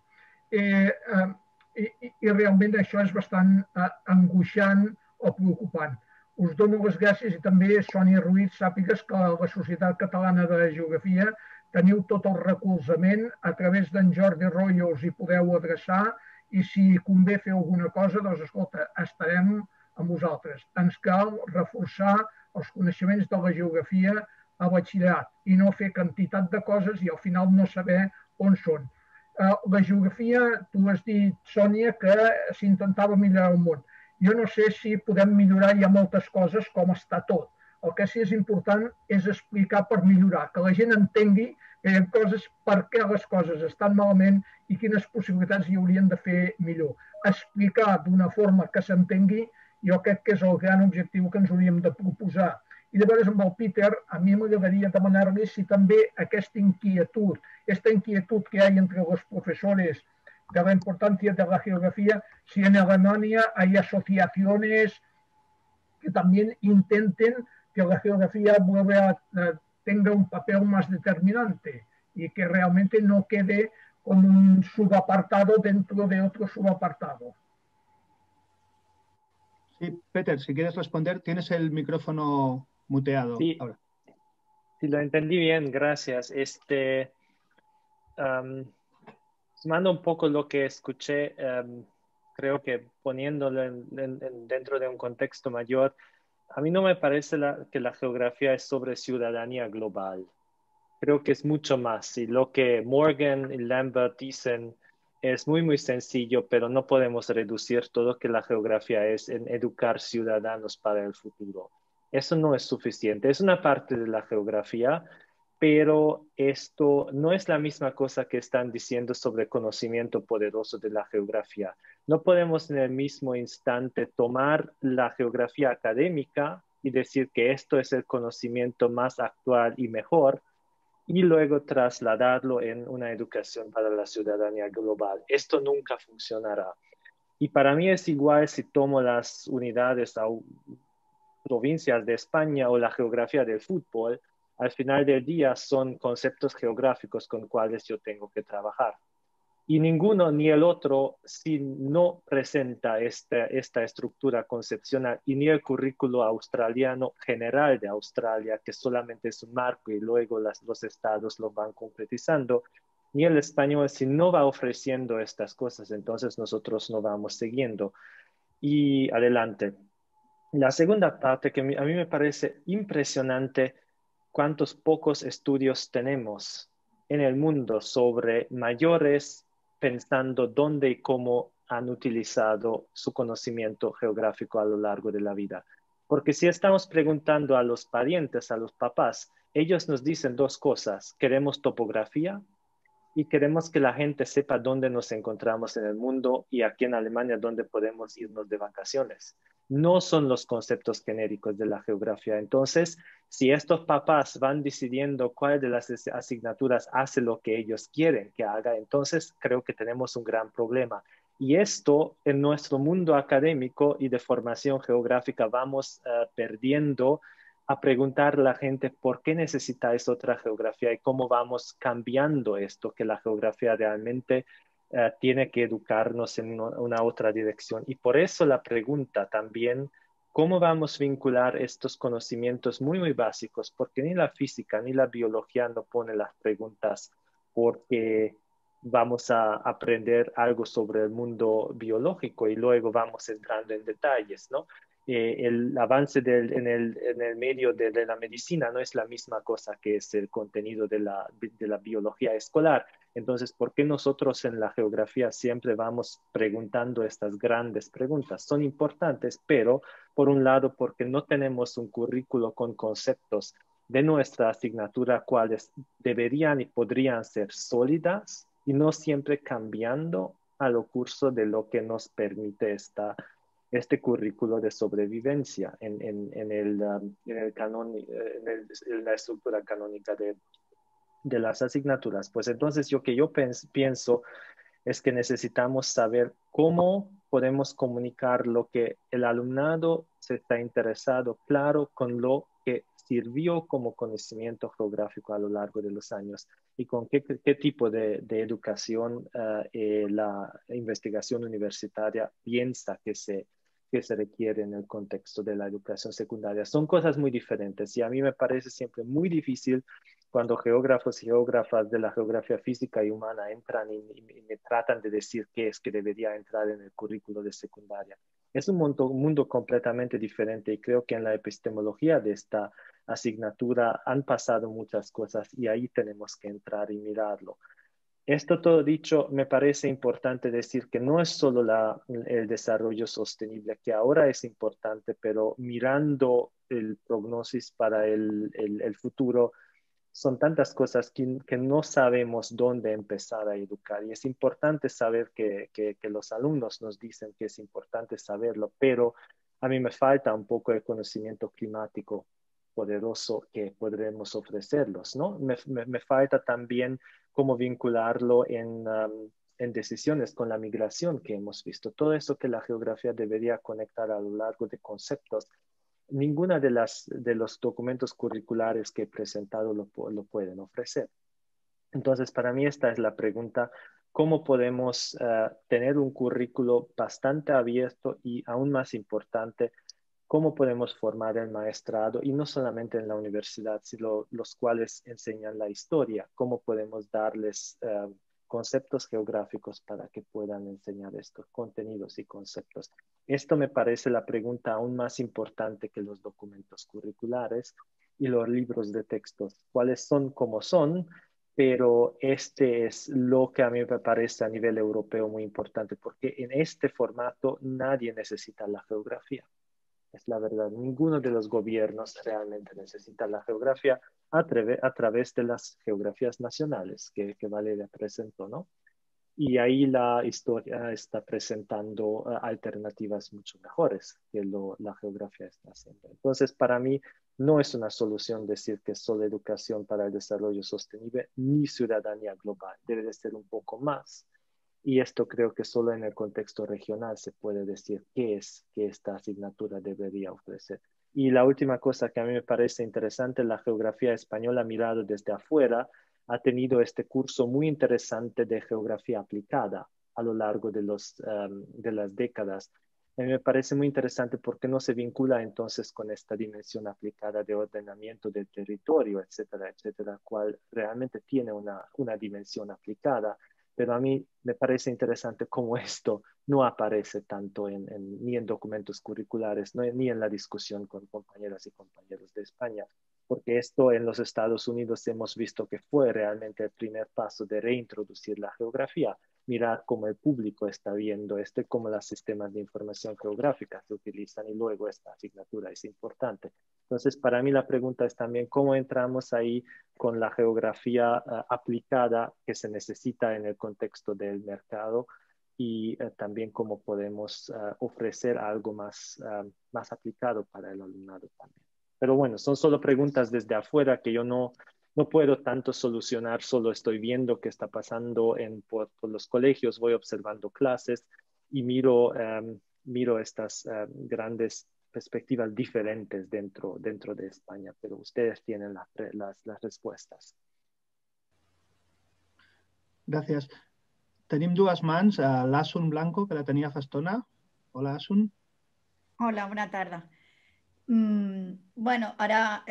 I realment això és bastant angoixant o preocupant. Us dono les gràcies i també, Sònia Ruiz, sàpigues que la Societat Catalana de Geografia teniu tot el recolzament. A través d'en Jordi Royo us hi podeu adreçar i si convé fer alguna cosa, doncs escolta, estarem amb vosaltres. Ens cal reforçar els coneixements de la geografia a batxillerat i no fer quantitat de coses i al final no saber on són. La geografia, tu has dit, Sònia, que s'intentava millorar el món. Jo no sé si podem millorar, hi ha moltes coses com està tot. El que sí és important és explicar per millorar, que la gent entengui que hi ha coses, per què les coses estan malament i quines possibilitats hi haurien de fer millor. Explicar d'una forma que s'entengui, jo crec que és el gran objectiu que ens hauríem de proposar. I llavors amb el Peter, a mi m'agradaria demanar-li si també aquesta inquietud que hay entre los profesores de la importancia de la geografía, si en Alemania hay asociaciones que también intenten que la geografía tenga un papel más determinante y que realmente no quede como un subapartado dentro de otro subapartado. Sí, Peter, si quieres responder, tienes el micrófono muteado. Sí, ahora. Sí, lo entendí bien, gracias. Sumando un poco lo que escuché, creo que poniéndolo dentro de un contexto mayor, a mí no me parece que la geografía es sobre ciudadanía global. Creo que es mucho más. Y lo que Morgan y Lambert dicen es muy, muy sencillo, pero no podemos reducir todo que la geografía es en educar ciudadanos para el futuro. Eso no es suficiente. Es una parte de la geografía, pero esto no es la misma cosa que están diciendo sobre conocimiento poderoso de la geografía. No podemos en el mismo instante tomar la geografía académica y decir que esto es el conocimiento más actual y mejor, y luego trasladarlo en una educación para la ciudadanía global. Esto nunca funcionará. Y para mí es igual si tomo las unidades o provincias de España o la geografía del fútbol. Al final del día son conceptos geográficos con cuales yo tengo que trabajar. Y ninguno ni el otro, si no presenta esta estructura concepcional, y ni el currículo australiano general de Australia, que solamente es un marco y luego los estados lo van concretizando, ni el español, si no va ofreciendo estas cosas, entonces nosotros no vamos siguiendo. Y adelante. La segunda parte que a mí me parece impresionante, cuántos pocos estudios tenemos en el mundo sobre mayores pensando dónde y cómo han utilizado su conocimiento geográfico a lo largo de la vida. Porque si estamos preguntando a los parientes, a los papás, ellos nos dicen dos cosas: queremos topografía y queremos que la gente sepa dónde nos encontramos en el mundo y aquí en Alemania dónde podemos irnos de vacaciones. No son los conceptos genéricos de la geografía. Entonces, si estos papás van decidiendo cuál de las asignaturas hace lo que ellos quieren que haga, entonces creo que tenemos un gran problema. Y esto en nuestro mundo académico y de formación geográfica vamos perdiendo a preguntar a la gente por qué necesitáis otra geografía y cómo vamos cambiando esto, que la geografía realmente tiene que educarnos en una otra dirección. Y por eso la pregunta también, ¿cómo vamos a vincular estos conocimientos muy, muy básicos? Porque ni la física ni la biología no pone las preguntas porque vamos a aprender algo sobre el mundo biológico y luego vamos entrando en detalles, ¿no? El avance en el medio de la medicina no es la misma cosa que es el contenido de la biología escolar. Entonces, ¿por qué nosotros en la geografía siempre vamos preguntando estas grandes preguntas? Son importantes, pero por un lado, porque no tenemos un currículo con conceptos de nuestra asignatura cuales deberían y podrían ser sólidas y no siempre cambiando a lo curso de lo que nos permite este currículo de sobrevivencia en la estructura canónica de las asignaturas. Pues entonces yo pienso es que necesitamos saber cómo podemos comunicar lo que el alumnado se está interesado, claro, con lo que sirvió como conocimiento geográfico a lo largo de los años y con qué tipo de educación la investigación universitaria piensa que se requiere en el contexto de la educación secundaria. Son cosas muy diferentes y a mí me parece siempre muy difícil cuando geógrafos y geógrafas de la geografía física y humana entran y me tratan de decir qué es que debería entrar en el currículo de secundaria. Es un mundo completamente diferente y creo que en la epistemología de esta asignatura han pasado muchas cosas y ahí tenemos que entrar y mirarlo. Esto todo dicho, me parece importante decir que no es solo el desarrollo sostenible, que ahora es importante, pero mirando el prognosis para el futuro, son tantas cosas que no sabemos dónde empezar a educar. Y es importante saber que los alumnos nos dicen que es importante saberlo, pero a mí me falta un poco el conocimiento climático poderoso que podremos ofrecerlos, ¿no? Me falta también cómo vincularlo en decisiones con la migración que hemos visto. Todo eso que la geografía debería conectar a lo largo de conceptos. Ninguna de los documentos curriculares que he presentado lo pueden ofrecer. Entonces, para mí esta es la pregunta, ¿cómo podemos tener un currículo bastante abierto y aún más importante, cómo podemos formar el maestrado y no solamente en la universidad, sino los cuales enseñan la historia, cómo podemos darles conceptos geográficos para que puedan enseñar estos contenidos y conceptos? Esto me parece la pregunta aún más importante que los documentos curriculares y los libros de textos. ¿Cuáles son como son? Pero este es lo que a mí me parece a nivel europeo muy importante, porque en este formato nadie necesita la geografía. Es la verdad, ninguno de los gobiernos realmente necesita la geografía a través de las geografías nacionales que Valeria presentó, ¿no? Y ahí la historia está presentando alternativas mucho mejores que la geografía está haciendo. Entonces, para mí, no es una solución decir que solo educación para el desarrollo sostenible ni ciudadanía global. Debe de ser un poco más. Y esto creo que solo en el contexto regional se puede decir qué es que esta asignatura debería ofrecer. Y la última cosa que a mí me parece interesante, la geografía española mirado desde afuera, ha tenido este curso muy interesante de geografía aplicada a lo largo de las décadas. A mí me parece muy interesante porque no se vincula entonces con esta dimensión aplicada de ordenamiento del territorio, etcétera, etcétera, cual realmente tiene una dimensión aplicada. Pero a mí me parece interesante cómo esto no aparece tanto ni en documentos curriculares, ni en la discusión con compañeras y compañeros de España, porque esto en los Estados Unidos hemos visto que fue realmente el primer paso de reintroducir la geografía, mirar cómo el público está viendo cómo los sistemas de información geográfica se utilizan y luego esta asignatura es importante. Entonces, para mí la pregunta es también cómo entramos ahí con la geografía aplicada que se necesita en el contexto del mercado y también cómo podemos ofrecer algo más aplicado para el alumnado también. Pero bueno, son solo preguntas desde afuera que yo no puedo tanto solucionar, solo estoy viendo qué está pasando por los colegios, voy observando clases y miro estas grandes perspectivas diferentes dentro de España, pero ustedes tienen las respuestas. Gràcies. Tenim dues mans, l'Asun Blanco, que la tenia fa estona. Hola, Asun. Hola, bona tarda. Bueno, ara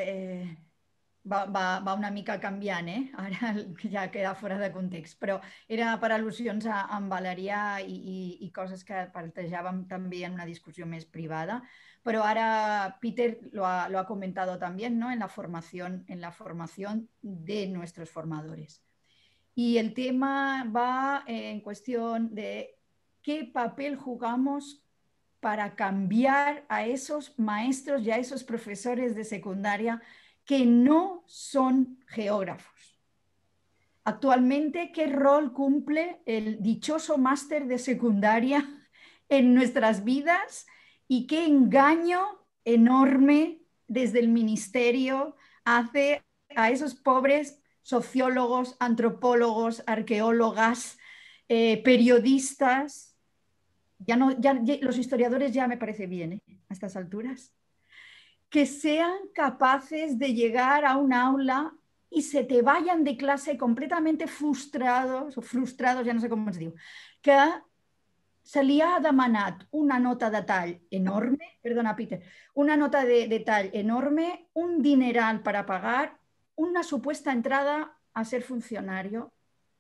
va una mica canviant, ara ja queda fora de context, però era per al·lusions amb Valerià i coses que plantejàvem també en una discussió més privada, pero ahora Peter lo ha comentado también, ¿no? en la formación de nuestros formadores. Y el tema va en cuestión de qué papel jugamos para cambiar a esos maestros y a esos profesores de secundaria que no son geógrafos. Actualmente, ¿qué rol cumple el dichoso máster de secundaria en nuestras vidas? Y qué engaño enorme desde el ministerio hace a esos pobres sociólogos, antropólogos, arqueólogas, periodistas. Los historiadores ya me parece bien a estas alturas, que sean capaces de llegar a un aula y se te vayan de clase completamente frustrados, ja no sé com es diu, que se li ha demanat una nota de tall enorme, perdona Peter, una nota de tall enorme, un dineral para pagar una supuesta entrada a ser funcionario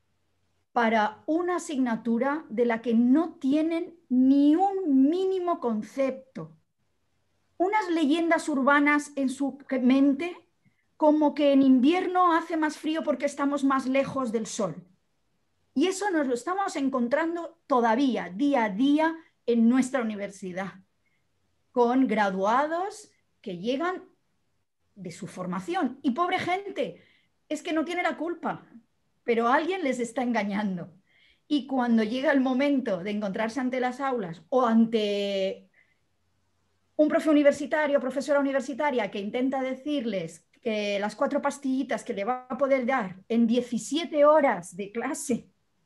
para una asignatura de la que no tienen ni un mínimo concepto. Unas leyendas urbanas en su mente, como que en invierno hace más frío porque estamos más lejos del sol. Y eso nos lo estamos encontrando todavía, día a día, en nuestra universidad, con graduados que llegan de su formación. Y pobre gente, es que no tiene la culpa, pero alguien les está engañando. Y cuando llega el momento de encontrarse ante las aulas o ante un profe universitario o profesora universitaria que intenta decirles que las 4 pastillitas que le va a poder dar en 17 horas de clase,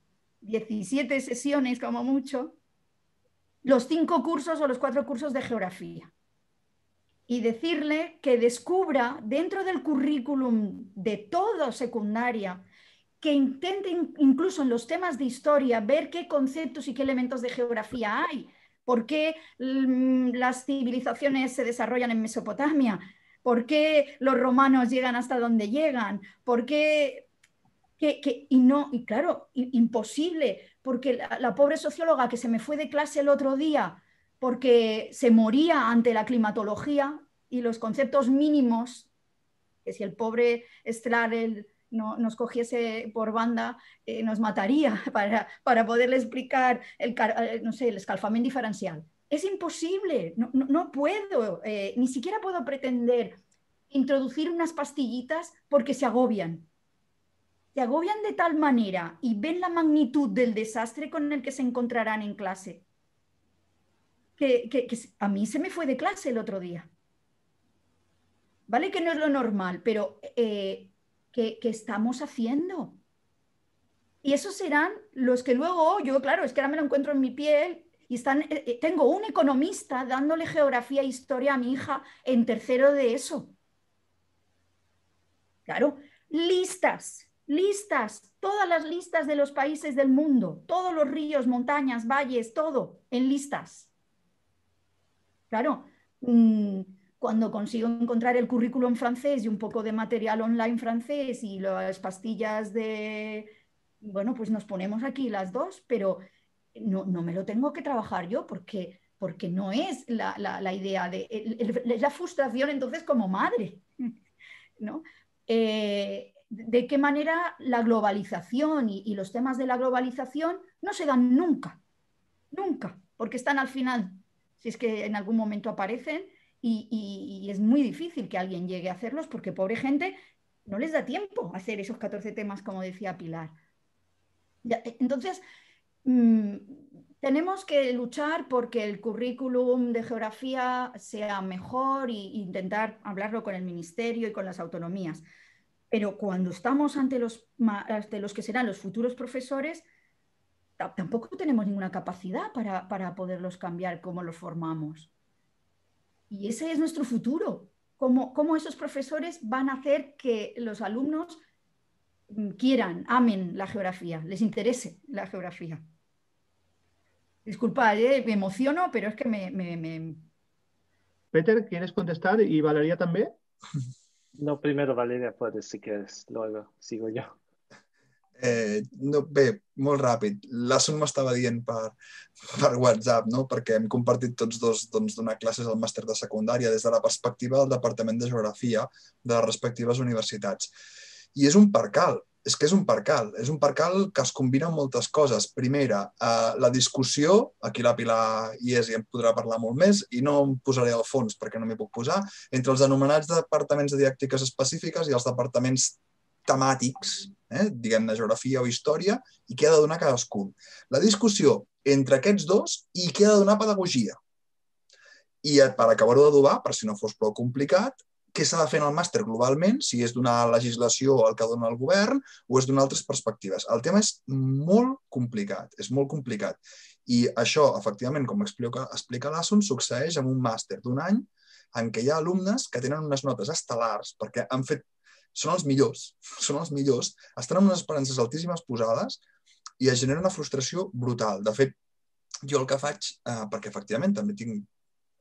17 sesiones como mucho, los 5 cursos o los 4 cursos de geografía. Y decirle que descubra dentro del currículum de toda secundaria, que intente incluso en los temas de historia ver qué conceptos y qué elementos de geografía hay, por qué las civilizaciones se desarrollan en Mesopotamia, por qué los romanos llegan hasta donde llegan, por qué... Y claro, imposible, porque la pobre socióloga que se me fue de clase el otro día porque se moría ante la climatología y los conceptos mínimos, que si el pobre Strahler nos cogiese por banda, nos mataría para poderle explicar no sé, el escalfamiento diferencial. Es imposible, no puedo, ni siquiera puedo pretender introducir unas pastillitas porque se agobian. Se agobian de tal manera y ven la magnitud del desastre con el que se encontrarán en clase, que a mí se me fue de clase el otro día. Vale que no es lo normal, pero ¿qué estamos haciendo? Y esos serán los que luego, yo claro, es que ahora me lo encuentro en mi piel y tengo un economista dándole geografía e historia a mi hija en tercero de ESO. Claro, listas, todas las listas de los países del mundo, todos los ríos, montañas, valles, todo en listas. Claro, cuando consigo encontrar el currículum francés y un poco de material online francés y las pastillas bueno, pues nos ponemos aquí las dos, pero no me lo tengo que trabajar yo porque no es la idea es la frustración entonces como madre, ¿no? De qué manera la globalización y los temas de la globalización no se dan nunca, porque están al final, si es que en algún momento aparecen y es muy difícil que alguien llegue a hacerlos porque pobre gente no les da tiempo a hacer esos 14 temas como decía Pilar. Entonces, tenemos que luchar porque el currículum de geografía sea mejor e intentar hablarlo con el ministerio y con las autonomías. Pero cuando estamos ante los que serán los futuros profesores, tampoco tenemos ninguna capacidad para poderlos cambiar como los formamos. Y ese es nuestro futuro. ¿Cómo esos profesores van a hacer que los alumnos quieran, amen la geografía, les interese la geografía? Disculpad, me emociono, pero es que Peter, ¿quieres contestar? ¿Y Valeria también? No, primero Valeria puedes, si quieres, luego sigo yo. No, bé, molt ràpid. L'Assun m'estava dient per WhatsApp, no? Perquè hem compartit tots dos donar classes al màster de secundària des de la perspectiva del Departament de Geografia de les respectives universitats. I és un percal, és que és un percal que es combina amb moltes coses. Primera, la discussió, aquí la Pilar hi és i en podrà parlar molt més, i no em posaré al fons perquè no m'hi puc posar, entre els anomenats departaments de didàctiques específiques i els departaments temàtics, diguem-ne geografia o història, i què ha de donar cadascun. La discussió entre aquests dos i què ha de donar pedagogia. I per acabar-ho d'adobar, per si no fos prou complicat, què s'ha de fer en el màster globalment, si és donar legislació al que dona el govern o és donar altres perspectives. El tema és molt complicat, I això, efectivament, com explica l'Assun, succeeix en un màster d'un any en què hi ha alumnes que tenen unes notes estel·lars perquè han fet són els millors, estan amb unes esperances altíssimes posades i es genera una frustració brutal. De fet, jo el que faig, perquè efectivament també tinc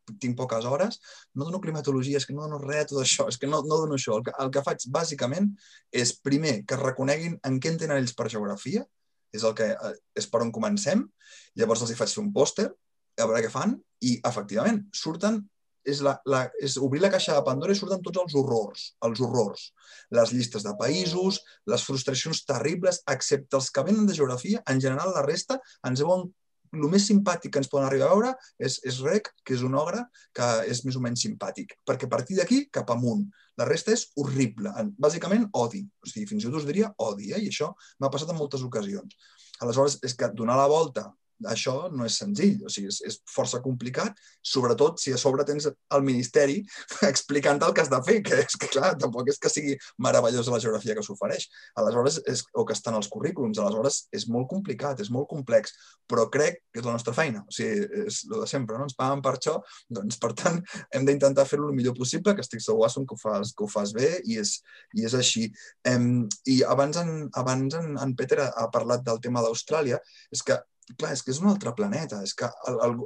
tinc poques hores, no dono climatologia, és que no dono res de tot això, és que no dono això. El que faig bàsicament és, primer, que reconeguin en què entenen ells per geografia, és per on comencem, llavors els hi faig fer un pòster, a veure què fan, i efectivament surten, és obrir la caixa de Pandora i surten tots els horrors, les llistes de països, les frustracions terribles, excepte els que venen de geografia, en general la resta ens veuen. El més simpàtic que ens poden arribar a veure és Rec, que és un ogre que és més o menys simpàtic, perquè a partir d'aquí cap amunt. La resta és horrible, bàsicament odi, o sigui, fins i tot us diria odi, i això m'ha passat en moltes ocasions. Aleshores, és que donar la volta això no és senzill, o sigui, és força complicat, sobretot si a sobre tens el Ministeri explicant el que has de fer, que és que, clar, tampoc és que sigui meravellosa la geografia que s'ofereix, aleshores, o que estan els currículums, aleshores és molt complicat, és molt complex, però crec que és la nostra feina, o sigui, és el de sempre, no? Ens paguen per això, doncs, per tant, hem d'intentar fer-ho el millor possible, que estic segur que ho fas bé, i és així. I abans en Peter ha parlat del tema d'Austràlia, és que clar, és que és un altre planeta, és que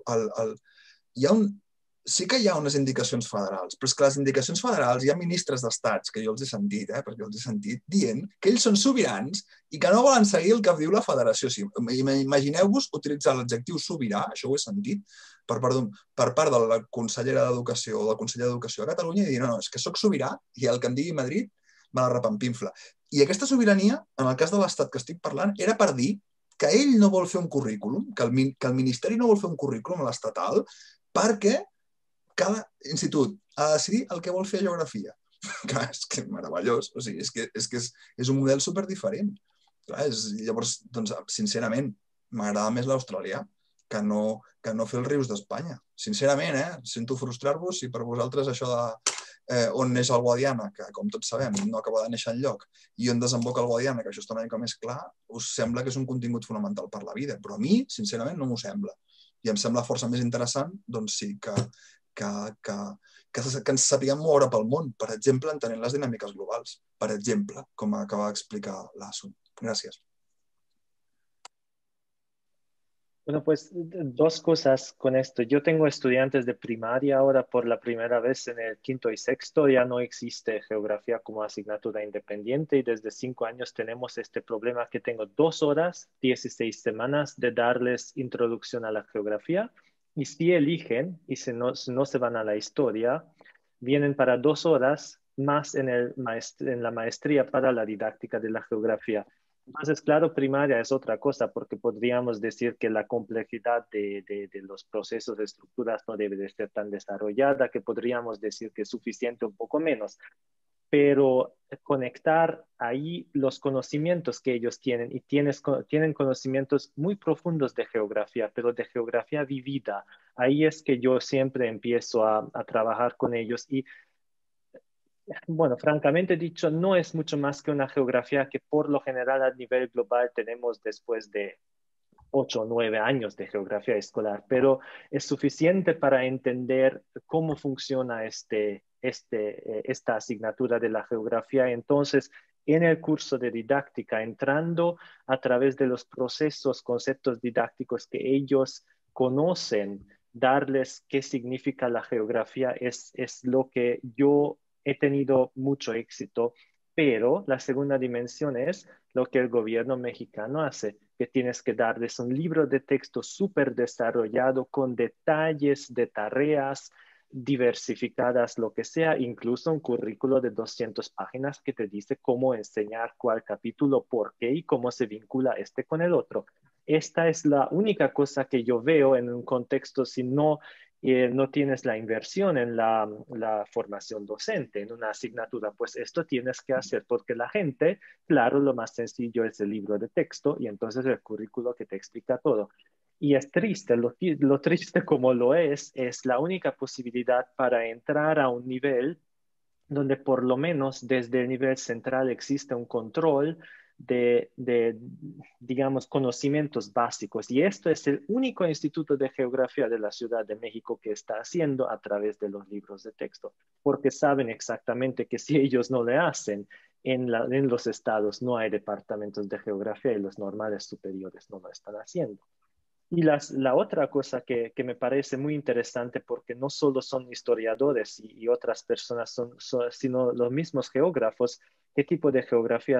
sí que hi ha unes indicacions federals, però és que les indicacions federals hi ha ministres d'estats, que jo els he sentit, perquè els he sentit, dient que ells són sobirans i que no volen seguir el que diu la federació. Imagineu-vos utilitzar l'adjectiu sobirà, això ho he sentit, per part de la consellera d'Educació o del conseller d'Educació a Catalunya i dir, no, és que soc sobirà i el que em digui Madrid me la repampinfla. I aquesta sobirania, en el cas de l'estat que estic parlant, era per dir que ell no vol fer un currículum, que el Ministeri no vol fer un currículum a l'estatal perquè cada institut ha de decidir el que vol fer a geografia. Clar, és que és meravellós. O sigui, és que és un model superdiferent. Llavors, doncs, sincerament, m'agrada més l'australià que no fer els rius d'Espanya. Sincerament, sento frustrar-vos si per vosaltres això de on neix el Guadiana, que com tots sabem no acaba de néixer enlloc, i on desemboca el Guadiana, que això està una mica més clar, us sembla que és un contingut fonamental per la vida, però a mi, sincerament, no m'ho sembla. I em sembla força més interessant, doncs sí, que ens sapiguem moure pel món, per exemple, entenent les dinàmiques globals, per exemple, com acaba d'explicar l'Asun. Gràcies. Bueno, pues dos cosas con esto. Yo tengo estudiantes de primaria ahora por la primera vez en el 5º y 6º. Ya no existe geografía como asignatura independiente y desde 5 años tenemos este problema que tengo 2 horas, 16 semanas de darles introducción a la geografía. Y si eligen y no se van a la historia, vienen para 2 horas más en la maestría para la didáctica de la geografía. Entonces, claro, primaria es otra cosa porque podríamos decir que la complejidad de los procesos de estructuras no debe de ser tan desarrollada, que podríamos decir que es suficiente un poco menos. Pero conectar ahí los conocimientos que ellos tienen y tienen conocimientos muy profundos de geografía, pero de geografía vivida. Ahí es que yo siempre empiezo a trabajar con ellos y bueno, francamente dicho, no es mucho más que una geografía que por lo general a nivel global tenemos después de 8 o 9 años de geografía escolar, pero es suficiente para entender cómo funciona esta asignatura de la geografía. Entonces, en el curso de didáctica, entrando a través de los procesos, conceptos didácticos que ellos conocen, darles qué significa la geografía es lo que yo he tenido mucho éxito, pero la segunda dimensión es lo que el gobierno mexicano hace, que tienes que darles un libro de texto súper desarrollado con detalles de tareas diversificadas, lo que sea, incluso un currículo de 200 páginas que te dice cómo enseñar cuál capítulo, por qué y cómo se vincula este con el otro. Esta es la única cosa que yo veo en un contexto, si no tienes la inversión en la formación docente, en una asignatura, pues esto tienes que hacer porque la gente, claro, lo más sencillo es el libro de texto y entonces el currículo que te explica todo. Y es triste, lo triste como lo es la única posibilidad para entrar a un nivel donde por lo menos desde el nivel central existe un control de digamos, conocimientos básicos. Y esto es el único instituto de geografía de la Ciudad de México que está haciendo a través de los libros de texto, porque saben exactamente que si ellos no le hacen, en los estados no hay departamentos de geografía y los normales superiores no lo están haciendo. Y la otra cosa que me parece muy interesante, porque no solo son historiadores y otras personas, sino los mismos geógrafos, qué tipo de geografía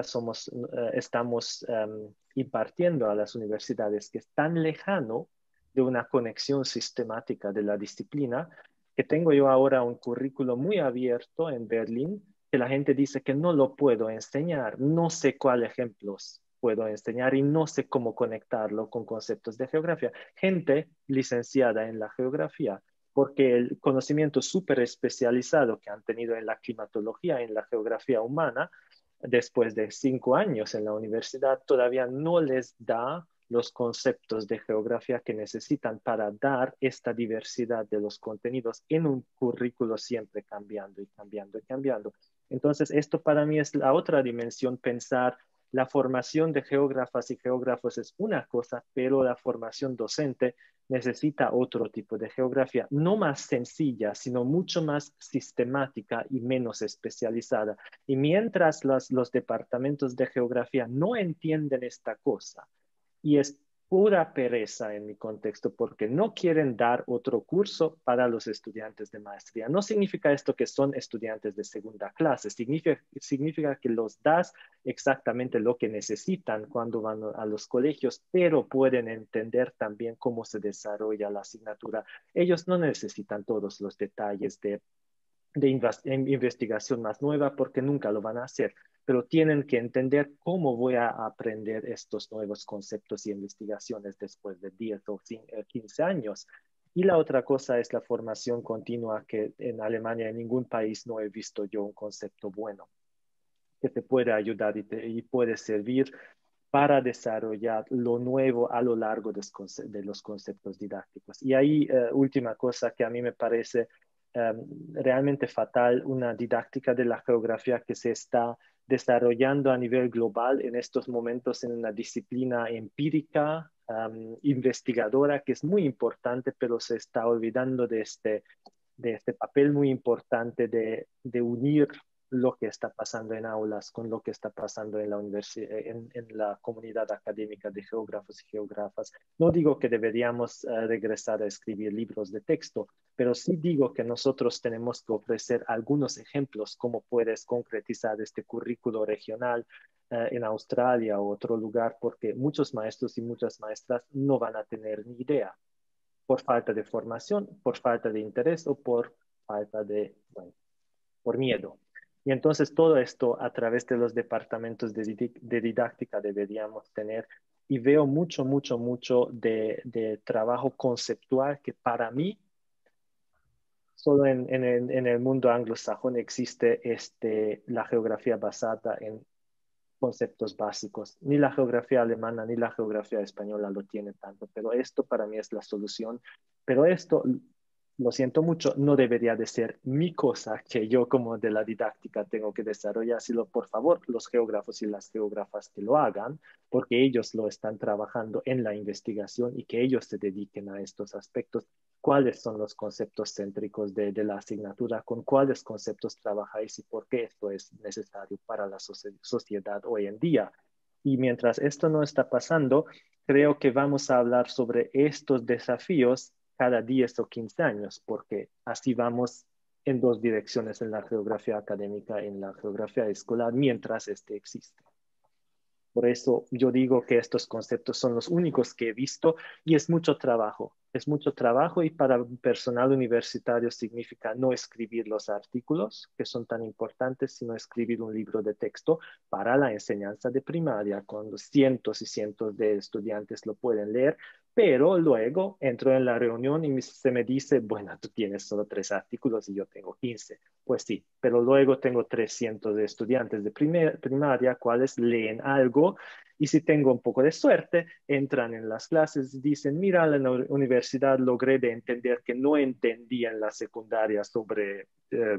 estamos impartiendo a las universidades, que es tan lejano de una conexión sistemática de la disciplina, que tengo yo ahora un currículo muy abierto en Berlín, que la gente dice que no lo puedo enseñar, no sé cuáles ejemplos puedo enseñar y no sé cómo conectarlo con conceptos de geografía. Gente licenciada en la geografía, porque el conocimiento súper especializado que han tenido en la climatología, en la geografía humana, después de 5 años en la universidad, todavía no les da los conceptos de geografía que necesitan para dar esta diversidad de los contenidos en un currículo siempre cambiando y cambiando y cambiando. Entonces, esto para mí es la otra dimensión, pensar la formación de geógrafas y geógrafos es una cosa, pero la formación docente necesita otro tipo de geografía, no más sencilla, sino mucho más sistemática y menos especializada. Y mientras los departamentos de geografía no entienden esta cosa, y es pura pereza en mi contexto porque no quieren dar otro curso para los estudiantes de maestría. No significa esto que son estudiantes de segunda clase, significa que los das exactamente lo que necesitan cuando van a los colegios, pero pueden entender también cómo se desarrolla la asignatura. Ellos no necesitan todos los detalles de investigación más nueva porque nunca lo van a hacer, pero tienen que entender cómo voy a aprender estos nuevos conceptos y investigaciones después de 10 o 15 años. Y la otra cosa es la formación continua, que en Alemania en ningún país no he visto yo un concepto bueno que te puede ayudar y puede servir para desarrollar lo nuevo a lo largo de los conceptos didácticos. Y ahí, última cosa que a mí me parece realmente fatal, una didáctica de la geografía que se está desarrollando a nivel global en estos momentos en una disciplina empírica, investigadora, que es muy importante, pero se está olvidando de este papel muy importante de unir lo que está pasando en aulas con lo que está pasando en la en la comunidad académica de geógrafos y geógrafas. No digo que deberíamos regresar a escribir libros de texto, pero sí digo que nosotros tenemos que ofrecer algunos ejemplos cómo puedes concretizar este currículo regional en Australia o otro lugar, porque muchos maestros y muchas maestras no van a tener ni idea por falta de formación, por falta de interés o por falta por miedo. Y entonces todo esto a través de los departamentos de didáctica deberíamos tener. Y veo mucho de trabajo conceptual que para mí, solo en el mundo anglosajón existe la geografía basada en conceptos básicos. Ni la geografía alemana ni la geografía española lo tienen tanto, pero esto para mí es la solución. Pero esto, lo siento mucho, no debería de ser mi cosa que yo como de la didáctica tengo que desarrollar, sino por favor los geógrafos y las geógrafas que lo hagan, porque ellos lo están trabajando en la investigación y que ellos se dediquen a estos aspectos. ¿Cuáles son los conceptos céntricos de la asignatura? ¿Con cuáles conceptos trabajáis y por qué esto es necesario para la sociedad hoy en día? Y mientras esto no está pasando, creo que vamos a hablar sobre estos desafíos cada 10 o 15 años, porque así vamos en dos direcciones en la geografía académica, en la geografía escolar, mientras este existe. Por eso yo digo que estos conceptos son los únicos que he visto y es mucho trabajo y para personal universitario significa no escribir los artículos que son tan importantes, sino escribir un libro de texto para la enseñanza de primaria, cuando cientos y cientos de estudiantes lo pueden leer, pero luego entro en la reunión y se me dice, bueno, tú tienes solo 3 artículos y yo tengo 15. Pues sí, pero luego tengo 300 de estudiantes de primaria, cuales leen algo y si tengo un poco de suerte, entran en las clases y dicen, mira, en la universidad logré de entender que no entendía en la secundaria sobre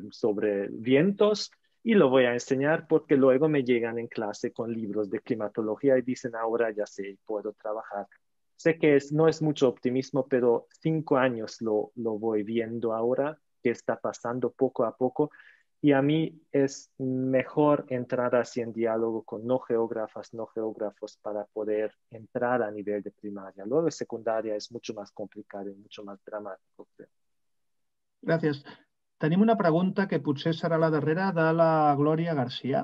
vientos y lo voy a enseñar porque luego me llegan en clase con libros de climatología y dicen, ahora ya sé, puedo trabajar. Sé que no es mucho optimismo, pero 5 años lo voy viendo ahora que está pasando poco a poco Y a mí es mejor entrar así en diálogo con no geógrafos para poder entrar a nivel de primaria. Luego de secundaria es mucho más complicado y mucho más dramático, creo. Gràcies. Tenim una pregunta que potser serà la darrera de la Glòria Garcia.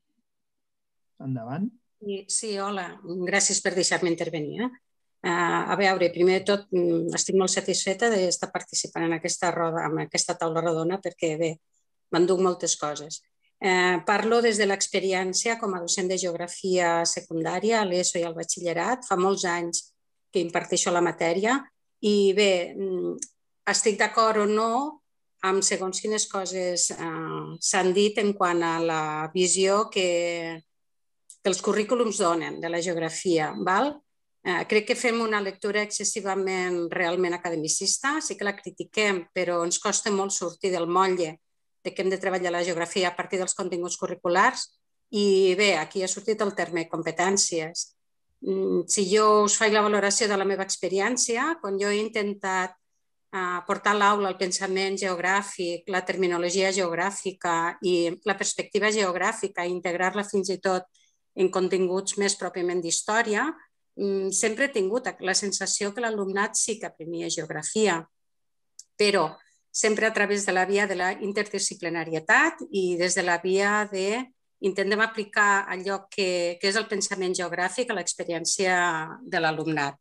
Endavant. Sí, hola. Gràcies per deixar-me intervenir. A veure, primer de tot, estic molt satisfeta d'estar participant en aquesta taula rodona perquè, bé, m'enduc moltes coses. Parlo des de l'experiència com a docent de geografia secundària a l'ESO i al batxillerat. Fa molts anys que imparteixo la matèria i, bé, estic d'acord o no amb segons quines coses s'han dit en quant a la visió que els currículums donen de la geografia. Crec que fem una lectura excessivament realment academicista, sí que la critiquem, però ens costa molt sortir del motlle de que hem de treballar la geografia a partir dels continguts curriculars i bé, aquí ha sortit el terme competències. Si jo us faig la valoració de la meva experiència, quan jo he intentat portar a l'aula el pensament geogràfic, la terminologia geogràfica i la perspectiva geogràfica i integrar-la fins i tot en continguts més pròpiament d'història, sempre he tingut la sensació que l'alumnat sí que aprenia geografia, però sempre a través de la via de la interdisciplinarietat i des de la via d'intentem aplicar allò que és el pensament geogràfic a l'experiència de l'alumnat.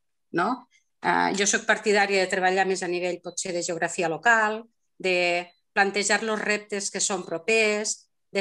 Jo soc partidària de treballar més a nivell potser de geografia local, de plantejar els reptes que són propers, de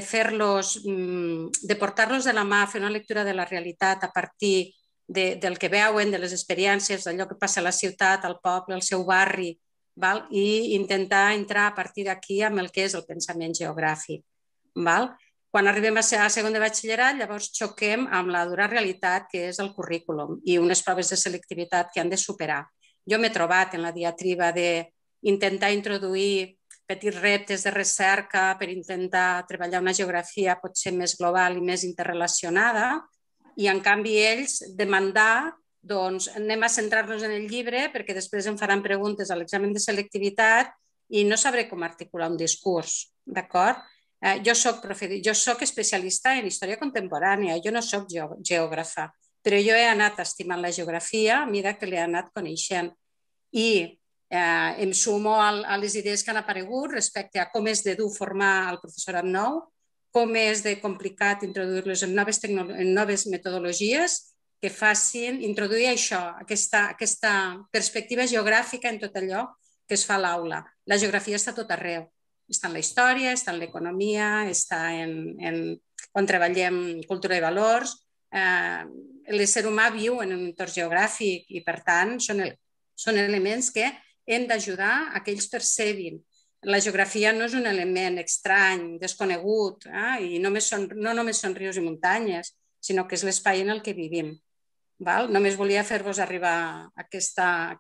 portar-los de la mà a fer una lectura de la realitat a partir del que veuen, de les experiències, d'allò que passa a la ciutat, al poble, al seu barri, i intentar entrar a partir d'aquí amb el que és el pensament geogràfic. Quan arribem a segon de batxillerat, llavors xoquem amb la dura realitat que és el currículum i unes proves de selectivitat que han de superar. Jo m'he trobat en la diatriba d'intentar introduir petits reptes de recerca per intentar treballar una geografia potser més global i més interrelacionada i, en canvi, ells demandar, doncs, anem a centrar-nos en el llibre perquè després em faran preguntes a l'examen de selectivitat i no sabré com articular un discurs, d'acord? Jo soc especialista en història contemporània, jo no soc geògrafa, però jo he anat estimant la geografia a mesura que l'he anat coneixent i em sumo a les idees que han aparegut respecte a com és de dur formar el professorat nou, com és de complicat introduir-los en noves metodologies que facin introduir això, aquesta perspectiva geogràfica en tot allò que es fa a l'aula. La geografia està tot arreu. Està en la història, està en l'economia, està quan treballem cultura i valors. L'ésser humà viu en un entorn geogràfic i, per tant, són elements que hem d'ajudar a que ells percebin. La geografia no és un element estrany, desconegut, i no només són rius i muntanyes, sinó que és l'espai en el que vivim. Només volia fer-vos arribar aquesta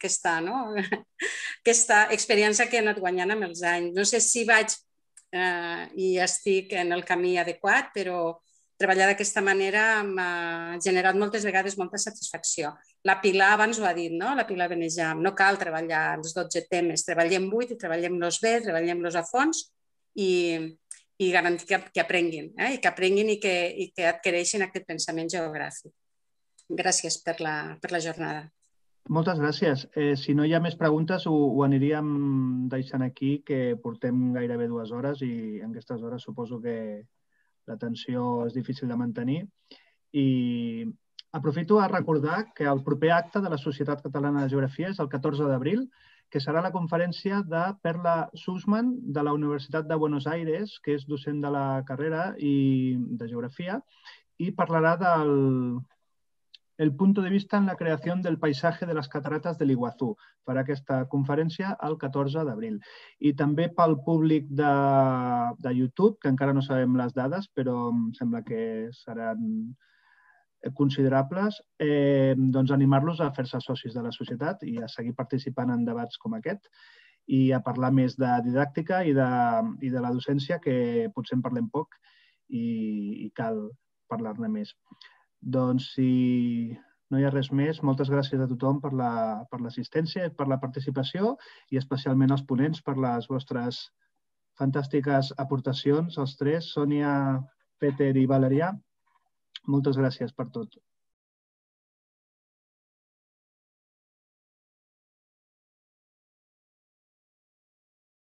experiència que he anat guanyant amb els anys. No sé si vaig i estic en el camí adequat, però treballar d'aquesta manera m'ha generat moltes vegades molta satisfacció. La Pilar abans ho ha dit, la Pilar Benejam, no cal treballar els 12 temes, treballem 8 i treballem-los bé, treballem-los a fons i garantir que aprenguin i que adquireixin aquest pensament geogràfic. Gràcies per la jornada. Moltes gràcies. Si no hi ha més preguntes, ho aniríem deixant aquí, que portem gairebé 2 hores i en aquestes hores suposo que l'atenció és difícil de mantenir. I aprofito a recordar que el proper acte de la Societat Catalana de Geografia és el 14 d'abril, que serà la conferència de Perla Sussman de la Universitat de Buenos Aires, que és docent de la carrera de Geografia, i parlarà del punto de vista en la creación del paisaje de las cataratas del Iguazú. Farà aquesta conferència el 14 d'abril. I també pel públic de YouTube, que encara no sabem les dades, però em sembla que seran considerables, doncs animar-los a fer-se socis de la societat i a seguir participant en debats com aquest i a parlar més de didàctica i de la docència, que potser en parlem poc i cal parlar-ne més. Doncs, si no hi ha res més, moltes gràcies a tothom per l'assistència, per la participació i especialment als ponents per les vostres Fantàstiques aportacions, els tres, Sònia, Peter i Valerià. Moltes gràcies per tot.